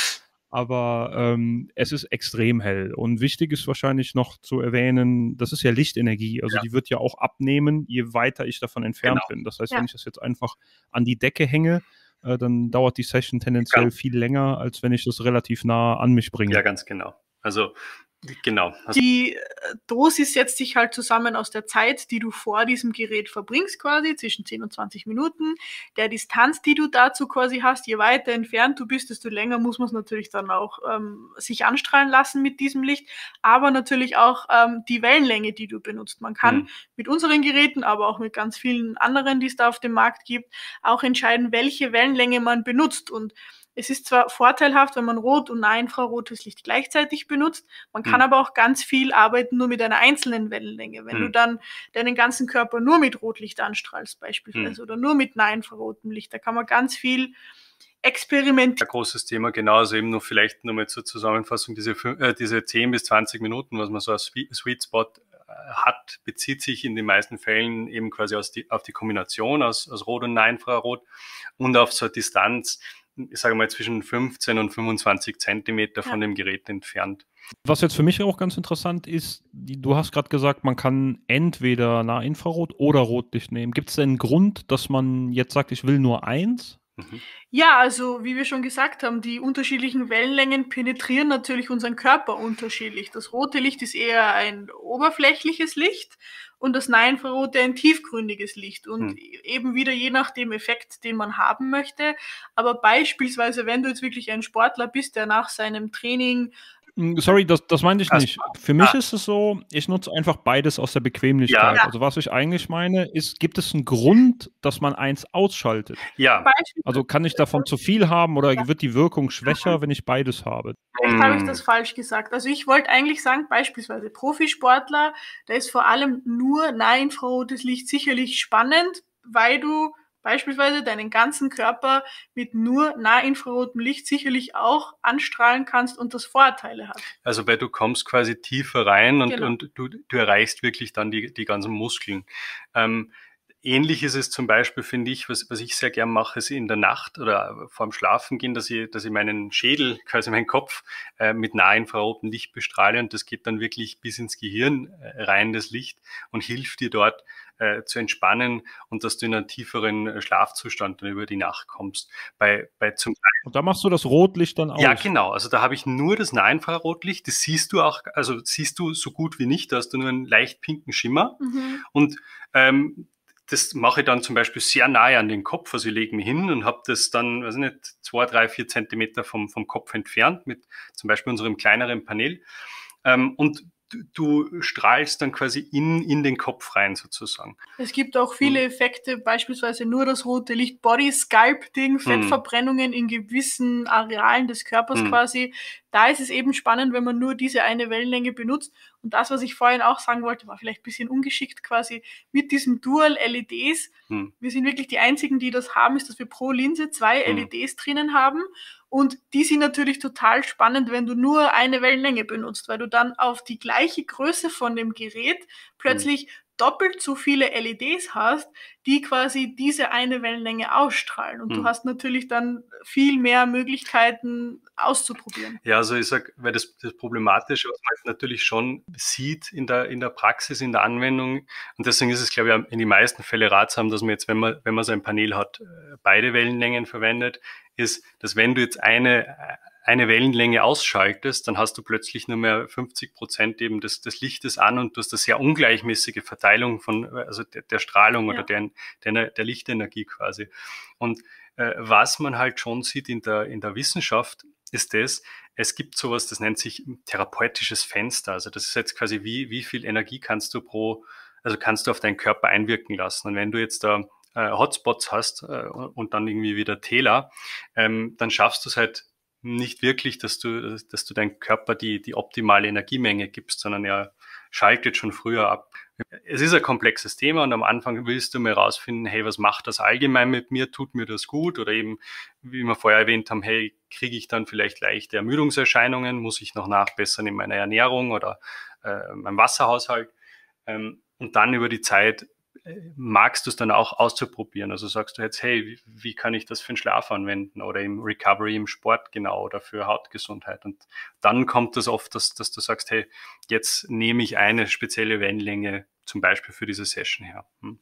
aber ähm, es ist extrem hell. Und wichtig ist wahrscheinlich noch zu erwähnen, das ist ja Lichtenergie, also Ja. die wird ja auch abnehmen, je weiter ich davon entfernt Genau. bin. Das heißt, Ja. wenn ich das jetzt einfach an die Decke hänge, äh, dann dauert die Session tendenziell Ganz- viel länger, als wenn ich das relativ nah an mich bringe. Ja, ganz genau. Also genau. Also, Die äh, Dosis setzt sich halt zusammen aus der Zeit, die du vor diesem Gerät verbringst quasi, zwischen zehn und zwanzig Minuten, der Distanz, die du dazu quasi hast. Je weiter entfernt du bist, desto länger muss man es natürlich dann auch ähm, sich anstrahlen lassen mit diesem Licht, aber natürlich auch ähm, die Wellenlänge, die du benutzt. Man kann Hm. mit unseren Geräten, aber auch mit ganz vielen anderen, die es da auf dem Markt gibt, auch entscheiden, welche Wellenlänge man benutzt. Und es ist zwar vorteilhaft, wenn man Rot- und Nahinfrarotes Licht gleichzeitig benutzt, man kann Hm. aber auch ganz viel arbeiten nur mit einer einzelnen Wellenlänge. Wenn Hm. du dann deinen ganzen Körper nur mit Rotlicht anstrahlst beispielsweise Hm. oder nur mit nahinfrarotem Licht, da kann man ganz viel experimentieren. ein großes Thema, genau, also eben nur vielleicht nochmal zur Zusammenfassung, diese, fün- äh, diese zehn bis zwanzig Minuten, was man so als Sweet Sweet Spot äh, hat, bezieht sich in den meisten Fällen eben quasi aus die, auf die Kombination aus, aus Rot und Nahinfrarot und auf so eine Distanz, ich sage mal zwischen fünfzehn und fünfundzwanzig Zentimeter von Ja. dem Gerät entfernt. Was jetzt für mich auch ganz interessant ist, die, du hast gerade gesagt, man kann entweder Nahinfrarot oder Rotlicht nehmen. Gibt es denn einen Grund, dass man jetzt sagt, ich will nur eins? Mhm. Ja, also wie wir schon gesagt haben, die unterschiedlichen Wellenlängen penetrieren natürlich unseren Körper unterschiedlich. Das rote Licht ist eher ein oberflächliches Licht und das Nahinfrarote ein tiefgründiges Licht und Hm. eben wieder je nach dem Effekt, den man haben möchte. Aber beispielsweise, wenn du jetzt wirklich ein Sportler bist, der nach seinem Training Mm, Sorry, das, das meinte ich Ach so. nicht. Für mich Ah. ist es so, ich nutze einfach beides aus der Bequemlichkeit. Ja. Also was ich eigentlich meine, ist, gibt es einen Grund, dass man eins ausschaltet? Ja, beispielsweise Also kann ich davon zu viel haben oder wird die Wirkung schwächer, wenn ich beides habe? Vielleicht habe ich Hm. das falsch gesagt. Also ich wollte eigentlich sagen, beispielsweise Profisportler, da ist vor allem nur nahinfrarotes Licht sicherlich spannend, weil du beispielsweise deinen ganzen Körper mit nur nahinfrarotem Licht sicherlich auch anstrahlen kannst und das Vorteile hat. Also weil du kommst quasi tiefer rein und, Genau. und du, du erreichst wirklich dann die, die ganzen Muskeln. Ähm, ähnlich ist es zum Beispiel, finde ich, was, was ich sehr gern mache, ist in der Nacht oder vorm Schlafen gehen, dass ich, dass ich meinen Schädel, quasi meinen Kopf äh, mit nahinfrarotem Licht bestrahle und das geht dann wirklich bis ins Gehirn äh, rein, das Licht, und hilft dir dort äh, zu entspannen und dass du in einen tieferen äh, Schlafzustand dann über die Nacht kommst. Bei, bei zum Und da machst du das Rotlicht dann aus. Ja, genau. Also da habe ich nur das Nahinfrarotlicht. Das siehst du auch, also siehst du so gut wie nicht. Da hast du nur einen leicht pinken Schimmer. Mhm. Und ähm, das mache ich dann zum Beispiel sehr nahe an den Kopf. Also ich lege mich hin und habe das dann, weiß ich nicht, zwei, drei, vier Zentimeter vom, vom Kopf entfernt mit zum Beispiel unserem kleineren Panel. Ähm, und du, du strahlst dann quasi in, in den Kopf rein sozusagen. Es gibt auch viele Effekte, beispielsweise nur das rote Licht, Body Sculpting, Fettverbrennungen in gewissen Arealen des Körpers Hm. quasi. Da ist es eben spannend, wenn man nur diese eine Wellenlänge benutzt. Und das, was ich vorhin auch sagen wollte, war vielleicht ein bisschen ungeschickt quasi mit diesem Dual L E Ds. Hm. Wir sind wirklich die einzigen, die das haben, ist, dass wir pro Linse zwei Hm. L E Ds drinnen haben. Und die sind natürlich total spannend, wenn du nur eine Wellenlänge benutzt, weil du dann auf die gleiche Größe von dem Gerät plötzlich doppelt so viele L E Ds hast, die quasi diese eine Wellenlänge ausstrahlen. Und Hm. du hast natürlich dann viel mehr Möglichkeiten auszuprobieren. Ja, also ich sag, weil das, das Problematische, was man jetzt natürlich schon sieht in der, in der Praxis, in der Anwendung, und deswegen ist es, glaube ich, in die meisten Fälle ratsam, dass man jetzt, wenn man, wenn man so ein Panel hat, beide Wellenlängen verwendet, ist, dass wenn du jetzt eine, eine Wellenlänge ausschaltest, dann hast du plötzlich nur mehr fünfzig Prozent eben des, des Lichtes an und du hast eine sehr ungleichmäßige Verteilung von, also der, der Strahlung Ja. oder der, der, der Lichtenergie quasi. Und äh, was man halt schon sieht in der, in der Wissenschaft, ist das, es gibt sowas, das nennt sich therapeutisches Fenster. Also das ist jetzt quasi, wie, wie viel Energie kannst du pro, also kannst du auf deinen Körper einwirken lassen. Und wenn du jetzt da äh, Hotspots hast äh, und dann irgendwie wieder Täler, ähm, dann schaffst du es halt nicht wirklich, dass du, dass du deinem Körper die, die optimale Energiemenge gibst, sondern er schaltet schon früher ab. Es ist ein komplexes Thema und am Anfang willst du mal rausfinden, hey, was macht das allgemein mit mir? Tut mir das gut? Oder eben, wie wir vorher erwähnt haben, hey, kriege ich dann vielleicht leichte Ermüdungserscheinungen? Muss ich noch nachbessern in meiner Ernährung oder äh, meinem Wasserhaushalt? Ähm, und dann über die Zeit magst du es dann auch auszuprobieren. Also sagst du jetzt, hey, wie, wie kann ich das für den Schlaf anwenden oder im Recovery, im Sport genau oder für Hautgesundheit. Und dann kommt das oft, dass, dass du sagst, hey, jetzt nehme ich eine spezielle Wellenlänge zum Beispiel für diese Session her. Hm.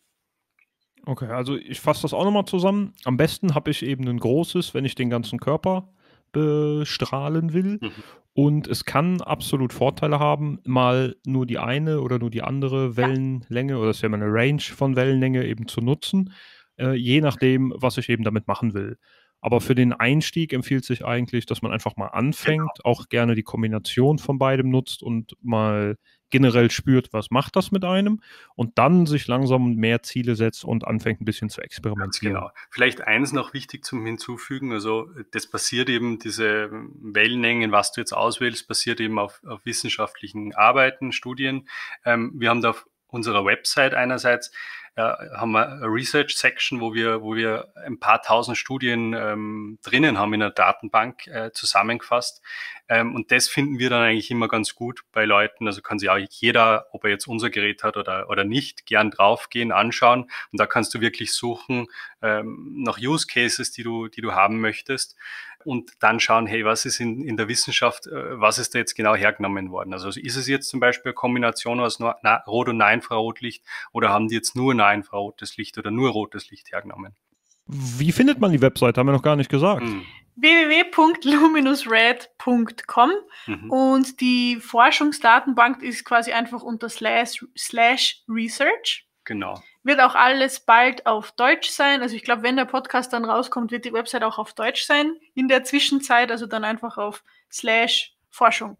Okay, also ich fasse das auch nochmal zusammen. Am besten habe ich eben ein großes, wenn ich den ganzen Körper bestrahlen will. Mhm. Und es kann absolut Vorteile haben, mal nur die eine oder nur die andere Wellenlänge, oder das ist ja immer eine Range von Wellenlänge eben zu nutzen, äh, je nachdem, was ich eben damit machen will. Aber für den Einstieg empfiehlt sich eigentlich, dass man einfach mal anfängt, auch gerne die Kombination von beidem nutzt und mal generell spürt, was macht das mit einem und dann sich langsam mehr Ziele setzt und anfängt ein bisschen zu experimentieren. Genau. Vielleicht eins noch wichtig zum Hinzufügen, also das basiert eben, diese Wellenlängen, was du jetzt auswählst, basiert eben auf, auf wissenschaftlichen Arbeiten, Studien. Ähm, wir haben da auf unserer Website einerseits äh, haben wir eine Research Section, wo wir, wo wir ein paar tausend Studien ähm, drinnen haben in der Datenbank äh, zusammengefasst. Ähm, und das finden wir dann eigentlich immer ganz gut bei Leuten. Also kann sich auch jeder, ob er jetzt unser Gerät hat oder, oder nicht, gern draufgehen, anschauen. Und da kannst du wirklich suchen ähm, nach Use Cases, die du, die du haben möchtest. Und dann schauen, hey, was ist in, in der Wissenschaft, äh, was ist da jetzt genau hergenommen worden? Also ist es jetzt zum Beispiel eine Kombination aus Na- Rot- und Nahinfrarotlicht oder haben die jetzt nur nahinfrarotes Licht oder nur rotes Licht hergenommen? Wie findet man die Webseite? Haben wir noch gar nicht gesagt. Hm. w w w punkt luminous red punkt com Mhm. und die Forschungsdatenbank ist quasi einfach unter slash, slash research. Genau. Wird auch alles bald auf Deutsch sein. Also ich glaube, wenn der Podcast dann rauskommt, wird die Website auch auf Deutsch sein. In der Zwischenzeit, also dann einfach auf slash Forschung.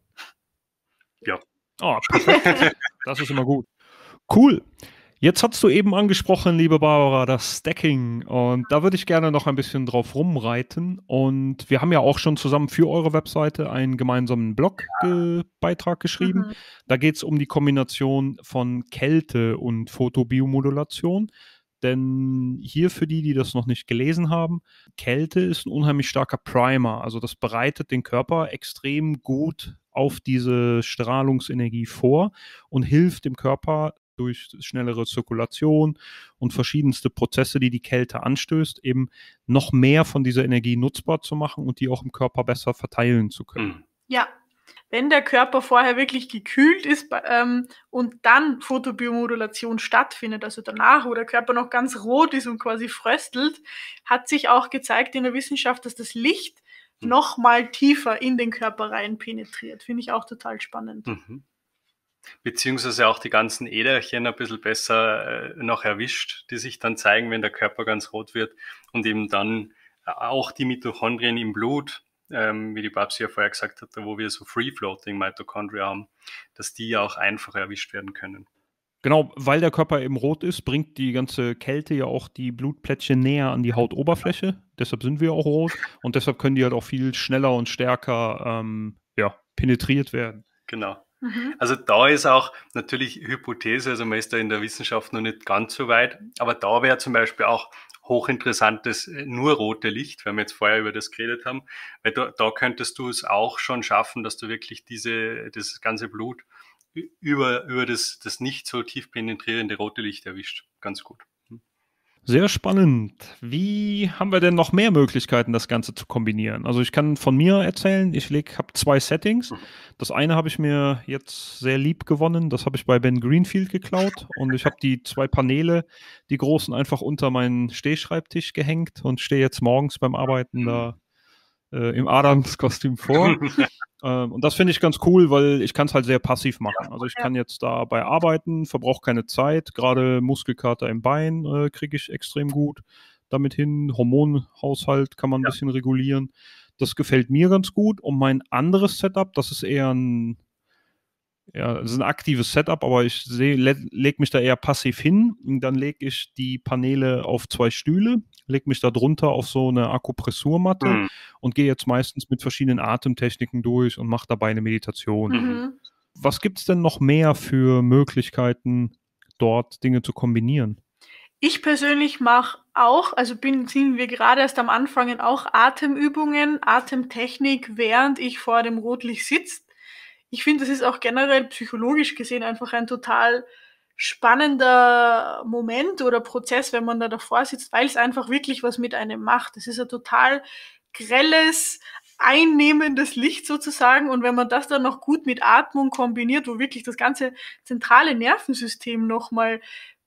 Ja. Oh, perfekt. Das ist immer gut. Cool. Jetzt hast du eben angesprochen, liebe Barbara, das Stacking. Und da würde ich gerne noch ein bisschen drauf rumreiten. Und wir haben ja auch schon zusammen für eure Webseite einen gemeinsamen Blogbeitrag geschrieben. Mhm. Da geht es um die Kombination von Kälte und Photobiomodulation. Denn hier für die, die das noch nicht gelesen haben, Kälte ist ein unheimlich starker Primer. Also das bereitet den Körper extrem gut auf diese Strahlungsenergie vor und hilft dem Körper durch schnellere Zirkulation und verschiedenste Prozesse, die die Kälte anstößt, eben noch mehr von dieser Energie nutzbar zu machen und die auch im Körper besser verteilen zu können. Hm. Ja, wenn der Körper vorher wirklich gekühlt ist ähm, und dann Photobiomodulation stattfindet, also danach, wo der Körper noch ganz rot ist und quasi fröstelt, hat sich auch gezeigt in der Wissenschaft, dass das Licht Hm. noch mal tiefer in den Körper rein penetriert. Finde ich auch total spannend. Mhm. Beziehungsweise auch die ganzen Äderchen ein bisschen besser äh, noch erwischt, die sich dann zeigen, wenn der Körper ganz rot wird und eben dann auch die Mitochondrien im Blut, ähm, wie die Babsi ja vorher gesagt hat, wo wir so Free-Floating Mitochondria haben, dass die auch einfach erwischt werden können. Genau, weil der Körper eben rot ist, bringt die ganze Kälte ja auch die Blutplättchen näher an die Hautoberfläche. Deshalb sind wir auch rot und deshalb können die halt auch viel schneller und stärker ähm, ja, penetriert werden. Genau. Mhm. Also da ist auch natürlich Hypothese, also man ist da in der Wissenschaft noch nicht ganz so weit, aber da wäre zum Beispiel auch hochinteressantes nur rote Licht, wenn wir jetzt vorher über das geredet haben, weil da, da könntest du es auch schon schaffen, dass du wirklich diese, das ganze Blut über, über das, das nicht so tief penetrierende rote Licht erwischt. Ganz gut. Sehr spannend. Wie haben wir denn noch mehr Möglichkeiten, das Ganze zu kombinieren? Also ich kann von mir erzählen, ich habe zwei Settings. Das eine habe ich mir jetzt sehr lieb gewonnen. Das habe ich bei Ben Greenfield geklaut. Und ich habe die zwei Paneele, die großen, einfach unter meinen Stehschreibtisch gehängt und stehe jetzt morgens beim Arbeiten da äh, im Adams-Kostüm vor. Ähm, und das finde ich ganz cool, weil ich kann es halt sehr passiv machen. Also ich kann jetzt dabei arbeiten, verbrauche keine Zeit. Gerade Muskelkater im Bein äh, kriege ich extrem gut damit hin. Hormonhaushalt kann man ein Ja. bisschen regulieren. Das gefällt mir ganz gut. Und mein anderes Setup, das ist eher ein, ja, das ist ein aktives Setup, aber ich le lege mich da eher passiv hin. Und dann lege ich die Paneele auf zwei Stühle, lege mich da drunter auf so eine Akupressurmatte Mhm. und gehe jetzt meistens mit verschiedenen Atemtechniken durch und mache dabei eine Meditation. Mhm. Was gibt es denn noch mehr für Möglichkeiten, dort Dinge zu kombinieren? Ich persönlich mache auch, also bin, sind wir gerade erst am Anfangen, auch Atemübungen, Atemtechnik, während ich vor dem Rotlicht sitze. Ich finde, das ist auch generell psychologisch gesehen einfach ein total spannender Moment oder Prozess, wenn man da davor sitzt, weil es einfach wirklich was mit einem macht. Es ist ein total grelles, einnehmendes Licht sozusagen, und wenn man das dann noch gut mit Atmung kombiniert, wo wirklich das ganze zentrale Nervensystem nochmal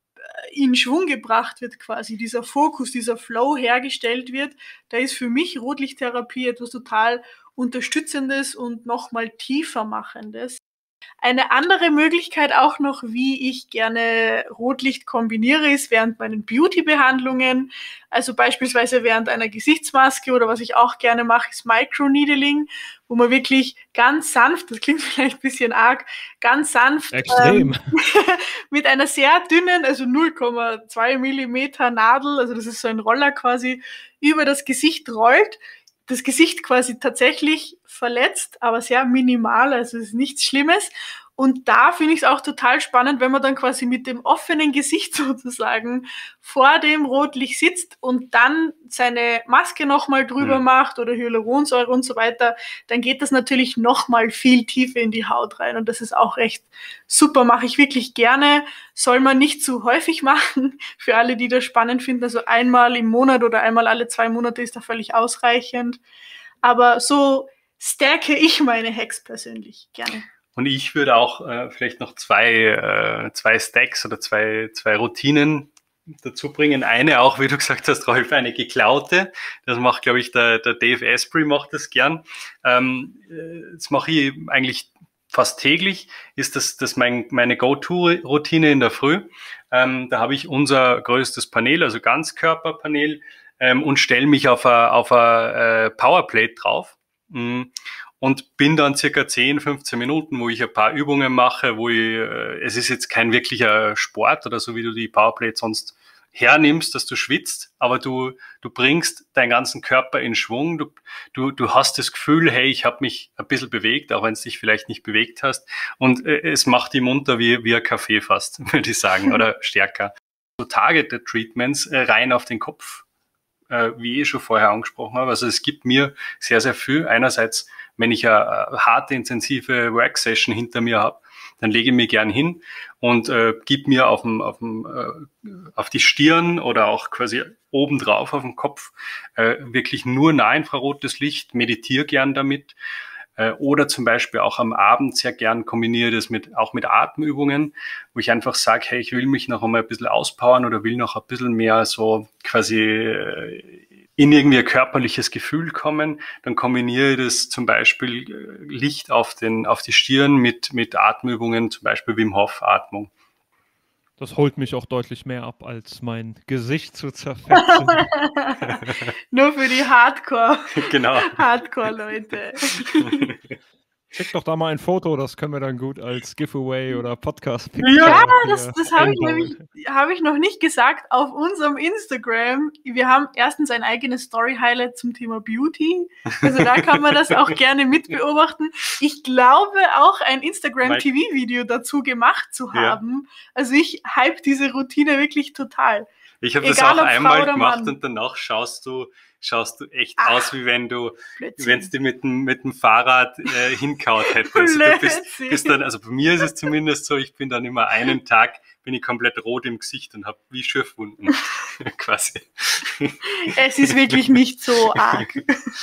in Schwung gebracht wird, quasi dieser Fokus, dieser Flow hergestellt wird, da ist für mich Rotlichttherapie etwas total Unterstützendes und nochmal tiefer machendes. Eine andere Möglichkeit auch noch, wie ich gerne Rotlicht kombiniere, ist während meinen Beauty-Behandlungen. Also beispielsweise während einer Gesichtsmaske, oder was ich auch gerne mache, ist Microneedling, wo man wirklich ganz sanft, das klingt vielleicht ein bisschen arg, ganz sanft Extrem. Ähm, mit einer sehr dünnen, also null Komma zwei Millimeter Nadel, also das ist so ein Roller quasi, über das Gesicht rollt. Das Gesicht quasi tatsächlich verletzt, aber sehr minimal, also es ist nichts Schlimmes. Und da finde ich es auch total spannend, wenn man dann quasi mit dem offenen Gesicht sozusagen vor dem Rotlicht sitzt und dann seine Maske nochmal drüber mhm. macht oder Hyaluronsäure und so weiter, dann geht das natürlich nochmal viel tiefer in die Haut rein, und das ist auch recht super, mache ich wirklich gerne. Soll man nicht zu häufig machen, für alle, die das spannend finden, also einmal im Monat oder einmal alle zwei Monate ist da völlig ausreichend. Aber so stärke ich meine Hacks persönlich gerne. Und ich würde auch äh, vielleicht noch zwei, äh, zwei Stacks oder zwei, zwei Routinen dazu bringen. Eine auch, wie du gesagt hast, Rolf, eine geklaute. Das macht, glaube ich, der, der Dave Asprey macht das gern. Ähm, das mache ich eigentlich fast täglich, ist das, das mein, meine Go-To-Routine in der Früh. Ähm, da habe ich unser größtes Panel, also Ganzkörperpanel, ähm, und stelle mich auf eine auf a, äh, Powerplate drauf. Mhm. Und bin dann circa zehn, fünfzehn Minuten, wo ich ein paar Übungen mache, wo ich, äh, es ist jetzt kein wirklicher Sport oder so, wie du die Powerplate sonst hernimmst, dass du schwitzt, aber du du bringst deinen ganzen Körper in Schwung, du du du hast das Gefühl, hey, ich habe mich ein bisschen bewegt, auch wenn es dich vielleicht nicht bewegt hast, und äh, es macht dich munter wie wie ein Kaffee fast, würde ich sagen, oder stärker. So Targeted Treatments äh, rein auf den Kopf, äh, wie ich schon vorher angesprochen habe, also es gibt mir sehr, sehr viel. Einerseits, wenn ich eine, eine harte, intensive Work-Session hinter mir habe, dann lege ich mich gern hin und äh, gib mir auf, dem, auf, dem, äh, auf die Stirn oder auch quasi obendrauf auf dem Kopf äh, wirklich nur nahinfrarotes Licht, meditiere gern damit. Äh, oder zum Beispiel auch am Abend sehr gern kombiniere das mit, auch mit Atemübungen, wo ich einfach sage, hey, ich will mich noch einmal ein bisschen auspowern oder will noch ein bisschen mehr so quasi äh, in irgendwie ein körperliches Gefühl kommen, dann kombiniere ich das zum Beispiel Licht auf den, auf die Stirn mit, mit Atemübungen, zum Beispiel Wim Hof Atmung. Das holt mich auch deutlich mehr ab, als mein Gesicht zu zerfetzen. Nur für die Hardcore. Genau. Hardcore-Leute. Schick doch da mal ein Foto, das können wir dann gut als Giveaway oder podcast Ja, das, das habe ich nämlich habe ich noch nicht gesagt auf unserem Instagram. Wir haben erstens ein eigenes Story-Highlight zum Thema Beauty. Also da kann man das auch gerne mitbeobachten. Ich glaube auch ein Instagram-T V-Video dazu gemacht zu haben. Ja. Also ich hype diese Routine wirklich total. Ich habe das auch einmal gemacht und danach schaust du schaust du echt Ach, aus, wie wenn du, wenn es dir mit dem, mit dem Fahrrad äh, hinkaut hättest. Also du bist, bist dann, also bei mir ist es zumindest so, ich bin dann immer einen Tag, bin ich komplett rot im Gesicht und habe wie Schürfwunden quasi. Es ist wirklich nicht so arg.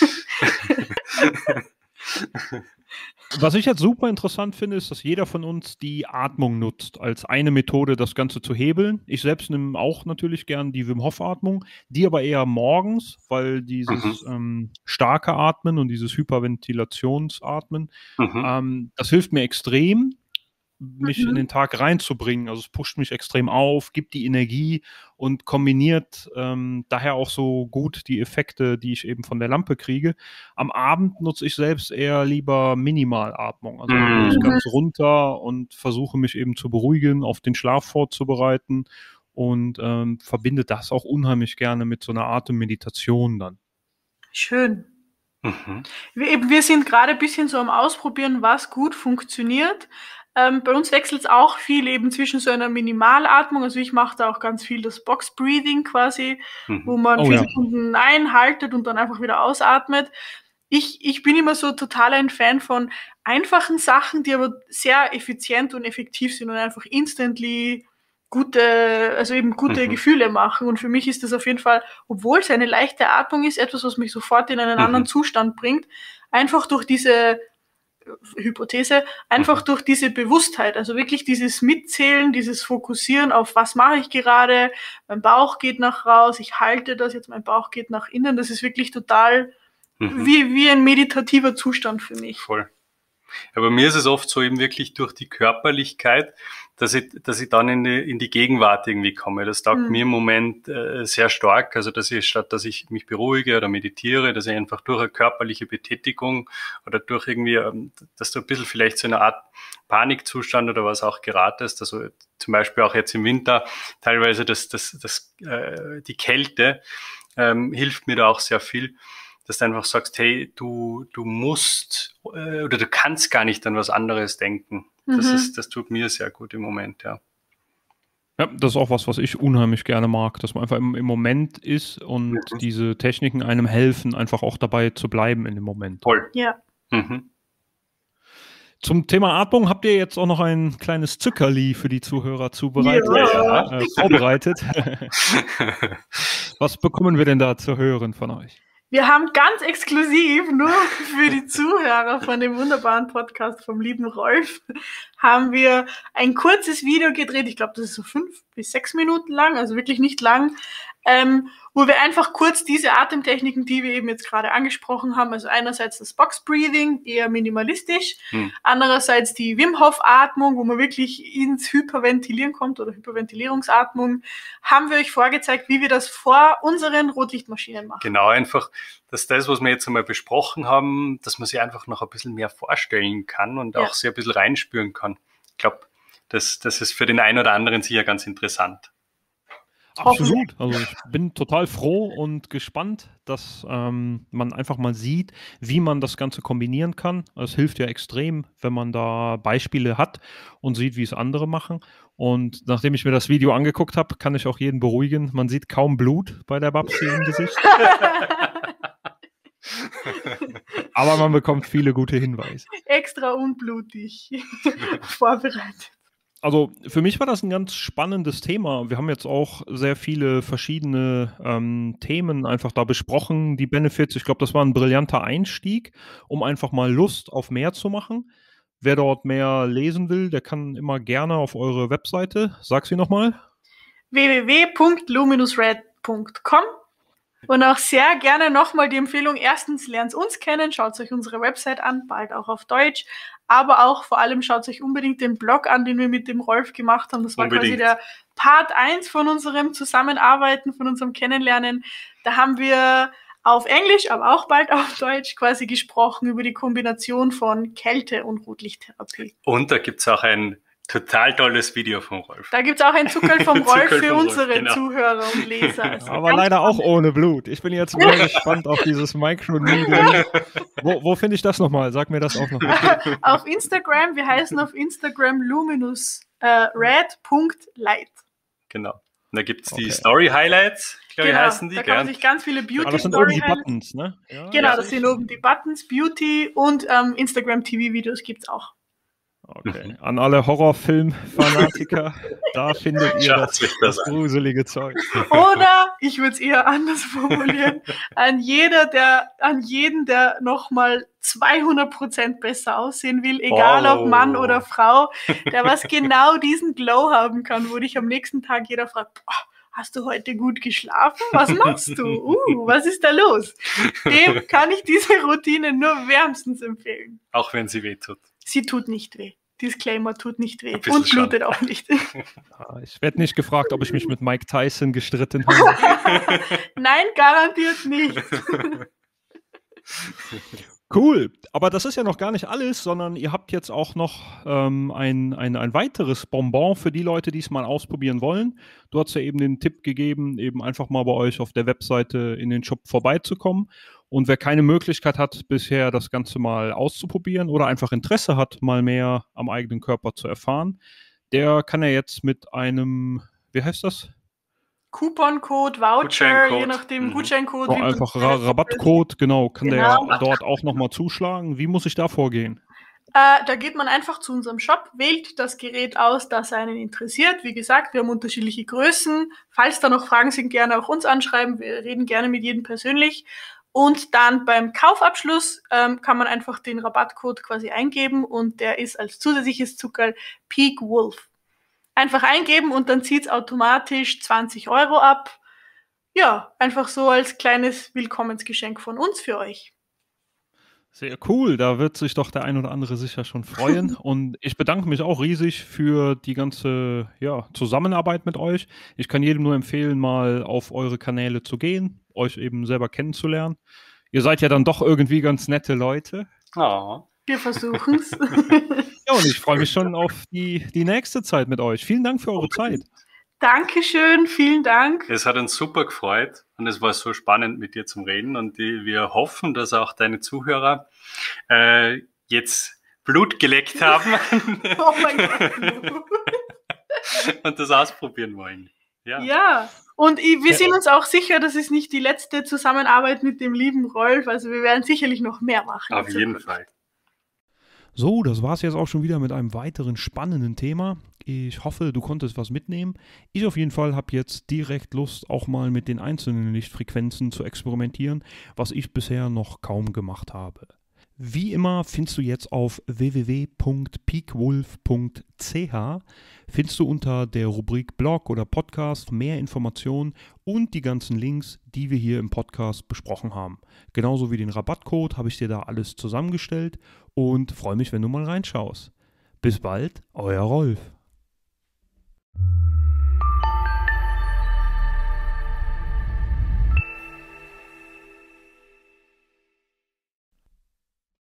Was ich jetzt super interessant finde, ist, dass jeder von uns die Atmung nutzt, als eine Methode, das Ganze zu hebeln. Ich selbst nehme auch natürlich gern die Wim Hof Atmung, die aber eher morgens, weil dieses mhm. ähm, starke Atmen und dieses Hyperventilationsatmen, mhm. ähm, das hilft mir extrem, mich mhm. in den Tag reinzubringen. Also es pusht mich extrem auf, gibt die Energie und kombiniert ähm, daher auch so gut die Effekte, die ich eben von der Lampe kriege. Am Abend nutze ich selbst eher lieber Minimalatmung. Also mhm. gehe ich ganz runter und versuche mich eben zu beruhigen, auf den Schlaf vorzubereiten und ähm, verbinde das auch unheimlich gerne mit so einer Atemmeditation dann. Schön. Mhm. Wir, wir sind gerade ein bisschen so am Ausprobieren, was gut funktioniert. Ähm, bei uns wechselt es auch viel eben zwischen so einer Minimalatmung, also ich mache da auch ganz viel das Box Breathing quasi, mhm. wo man oh, vier ja. Sekunden einhaltet und dann einfach wieder ausatmet. Ich, ich bin immer so total ein Fan von einfachen Sachen, die aber sehr effizient und effektiv sind und einfach instantly gute, also eben gute Mhm. Gefühle machen. Und für mich ist das auf jeden Fall, obwohl es eine leichte Atmung ist, etwas, was mich sofort in einen Mhm. anderen Zustand bringt. Einfach durch diese Hypothese, einfach Mhm. durch diese Bewusstheit, also wirklich dieses Mitzählen, dieses Fokussieren auf, was mache ich gerade, mein Bauch geht nach raus, ich halte das, jetzt mein Bauch geht nach innen, das ist wirklich total Mhm. wie, wie ein meditativer Zustand für mich. Voll. Aber mir ist es oft so eben wirklich durch die Körperlichkeit, dass ich, dass ich dann in die, in die Gegenwart irgendwie komme. Das taugt Mhm. mir im Moment äh, sehr stark. Also, dass ich, statt dass ich mich beruhige oder meditiere, dass ich einfach durch eine körperliche Betätigung oder durch irgendwie, ähm, dass du ein bisschen vielleicht so eine Art Panikzustand oder was auch geratest. Also, zum Beispiel auch jetzt im Winter teilweise das, das, das, äh, die Kälte, ähm, hilft mir da auch sehr viel, dass du einfach sagst, hey, du, du musst äh, oder du kannst gar nicht an was anderes denken. Das Mhm. ist, das tut mir sehr gut im Moment, ja. Ja, das ist auch was, was ich unheimlich gerne mag, dass man einfach im, im Moment ist und Mhm. diese Techniken einem helfen, einfach auch dabei zu bleiben in dem Moment. Voll. Ja. Mhm. Zum Thema Atmung habt ihr jetzt auch noch ein kleines Zückerli für die Zuhörer zubereitet, Ja. äh, vorbereitet. Was bekommen wir denn da zu hören von euch? Wir haben ganz exklusiv nur für die Zuhörer von dem wunderbaren Podcast vom lieben Rolf, haben wir ein kurzes Video gedreht. Ich glaube, das ist so fünf bis sechs Minuten lang, also wirklich nicht lang, ähm, wo wir einfach kurz diese Atemtechniken, die wir eben jetzt gerade angesprochen haben, also einerseits das Box Breathing, eher minimalistisch, Hm. andererseits die Wim Hof Atmung, wo man wirklich ins Hyperventilieren kommt oder Hyperventilierungsatmung, haben wir euch vorgezeigt, wie wir das vor unseren Rotlichtmaschinen machen. Genau, einfach, dass das, was wir jetzt einmal besprochen haben, dass man sich einfach noch ein bisschen mehr vorstellen kann und Ja. auch sehr ein bisschen reinspüren kann. Ich glaube, das, das ist für den einen oder anderen sicher ganz interessant. Absolut. Also ich bin total froh und gespannt, dass ähm, man einfach mal sieht, wie man das Ganze kombinieren kann. Es hilft ja extrem, wenn man da Beispiele hat und sieht, wie es andere machen. Und nachdem ich mir das Video angeguckt habe, kann ich auch jeden beruhigen. Man sieht kaum Blut bei der Babsi im Gesicht, aber man bekommt viele gute Hinweise. Extra unblutig vorbereitet. Also für mich war das ein ganz spannendes Thema. Wir haben jetzt auch sehr viele verschiedene ähm, Themen einfach da besprochen, die Benefits. Ich glaube, das war ein brillanter Einstieg, um einfach mal Lust auf mehr zu machen. Wer dort mehr lesen will, der kann immer gerne auf eure Webseite, sag sie nochmal. w w w punkt luminous red punkt com und auch sehr gerne nochmal die Empfehlung, erstens lernt uns kennen, schaut euch unsere Website an, bald auch auf Deutsch, aber auch vor allem schaut euch unbedingt den Blog an, den wir mit dem Rolf gemacht haben. Das war Unbedingt. quasi der Part eins von unserem Zusammenarbeiten, von unserem Kennenlernen. Da haben wir auf Englisch, aber auch bald auf Deutsch quasi gesprochen über die Kombination von Kälte- und Rotlichttherapie. Und da gibt's auch ein total tolles Video von Rolf. Da gibt's auch ein Zuckerl vom Rolf Zuckerl für vom Rolf, unsere genau. Zuhörer und Leser. Also Aber ganz leider auch spannend. ohne Blut. Ich bin jetzt mal gespannt auf dieses Microneedling. Wo, wo finde ich das nochmal? Sag mir das auch nochmal. Auf Instagram, wir heißen auf Instagram luminous äh, red punkt light. Genau. Und da gibt's die Okay. Story-Highlights, glaube Genau, ich, heißen die, da kann man gell? sich ganz viele Aber das sind oben die Beauty-Story Buttons, ne? Ja, Genau, Ja. das sind oben die Buttons, Beauty und ähm, Instagram-T V-Videos gibt's auch. Okay. An alle Horrorfilm-Fanatiker, da findet ihr Schaut das, euch das das an. gruselige Zeug. Oder, ich würde es eher anders formulieren, an jeder, der, an jeden, der nochmal zweihundert Prozent besser aussehen will, egal Wow. ob Mann oder Frau, der was genau diesen Glow haben kann, wo dich am nächsten Tag jeder fragt, boah, hast du heute gut geschlafen? Was machst du? Uh, was ist da los? Dem kann ich diese Routine nur wärmstens empfehlen. Auch wenn sie wehtut. Sie tut nicht weh. Disclaimer, tut nicht weh. Ein bisschen Und blutet auch nicht. Ah, Ich werde nicht gefragt, ob ich mich mit Mike Tyson gestritten habe. Nein, garantiert nicht. Cool, aber das ist ja noch gar nicht alles, sondern ihr habt jetzt auch noch ähm, ein, ein, ein weiteres Bonbon für die Leute, die es mal ausprobieren wollen. Du hast ja eben den Tipp gegeben, eben einfach mal bei euch auf der Webseite in den Shop vorbeizukommen. Und wer keine Möglichkeit hat, bisher das Ganze mal auszuprobieren oder einfach Interesse hat, mal mehr am eigenen Körper zu erfahren, der kann ja jetzt mit einem, wie heißt das? Couponcode, Voucher, Gutscheincode. je nachdem, Mhm. Gutscheincode. So wie einfach man- Ra Rabattcode, genau, kann Genau. der dort auch nochmal zuschlagen. Wie muss ich da vorgehen? Äh, da geht man einfach zu unserem Shop, wählt das Gerät aus, das einen interessiert. Wie gesagt, wir haben unterschiedliche Größen. Falls da noch Fragen sind, gerne auch uns anschreiben. Wir reden gerne mit jedem persönlich. Und dann beim Kaufabschluss ähm, kann man einfach den Rabattcode quasi eingeben und der ist als zusätzliches Zuckerl Peak Wolf. Einfach eingeben und dann zieht es automatisch zwanzig Euro ab. Ja, einfach so als kleines Willkommensgeschenk von uns für euch. Sehr cool, da wird sich doch der ein oder andere sicher schon freuen. Und ich bedanke mich auch riesig für die ganze ja, Zusammenarbeit mit euch. Ich kann jedem nur empfehlen, mal auf eure Kanäle zu gehen, euch eben selber kennenzulernen. Ihr seid ja dann doch irgendwie ganz nette Leute. Oh. Wir versuchen es. Ja, und ich freue mich schon auf die, die nächste Zeit mit euch. Vielen Dank für eure Zeit. Dankeschön, vielen Dank. Es hat uns super gefreut und es war so spannend mit dir zum Reden und die, wir hoffen, dass auch deine Zuhörer äh, jetzt Blut geleckt haben Oh mein Gott. und das ausprobieren wollen. Ja, Ja, und ich, wir sind uns auch sicher, das ist nicht die letzte Zusammenarbeit mit dem lieben Rolf. Also wir werden sicherlich noch mehr machen. auf jeden Fall. So, das war es jetzt auch schon wieder mit einem weiteren spannenden Thema. Ich hoffe, du konntest was mitnehmen. Ich auf jeden Fall habe jetzt direkt Lust, auch mal mit den einzelnen Lichtfrequenzen zu experimentieren, was ich bisher noch kaum gemacht habe. Wie immer findest du jetzt auf w w w punkt peakwolf punkt c h findest du unter der Rubrik Blog oder Podcast mehr Informationen und die ganzen Links, die wir hier im Podcast besprochen haben. Genauso wie den Rabattcode habe ich dir da alles zusammengestellt und freue mich, wenn du mal reinschaust. Bis bald, euer Rolf.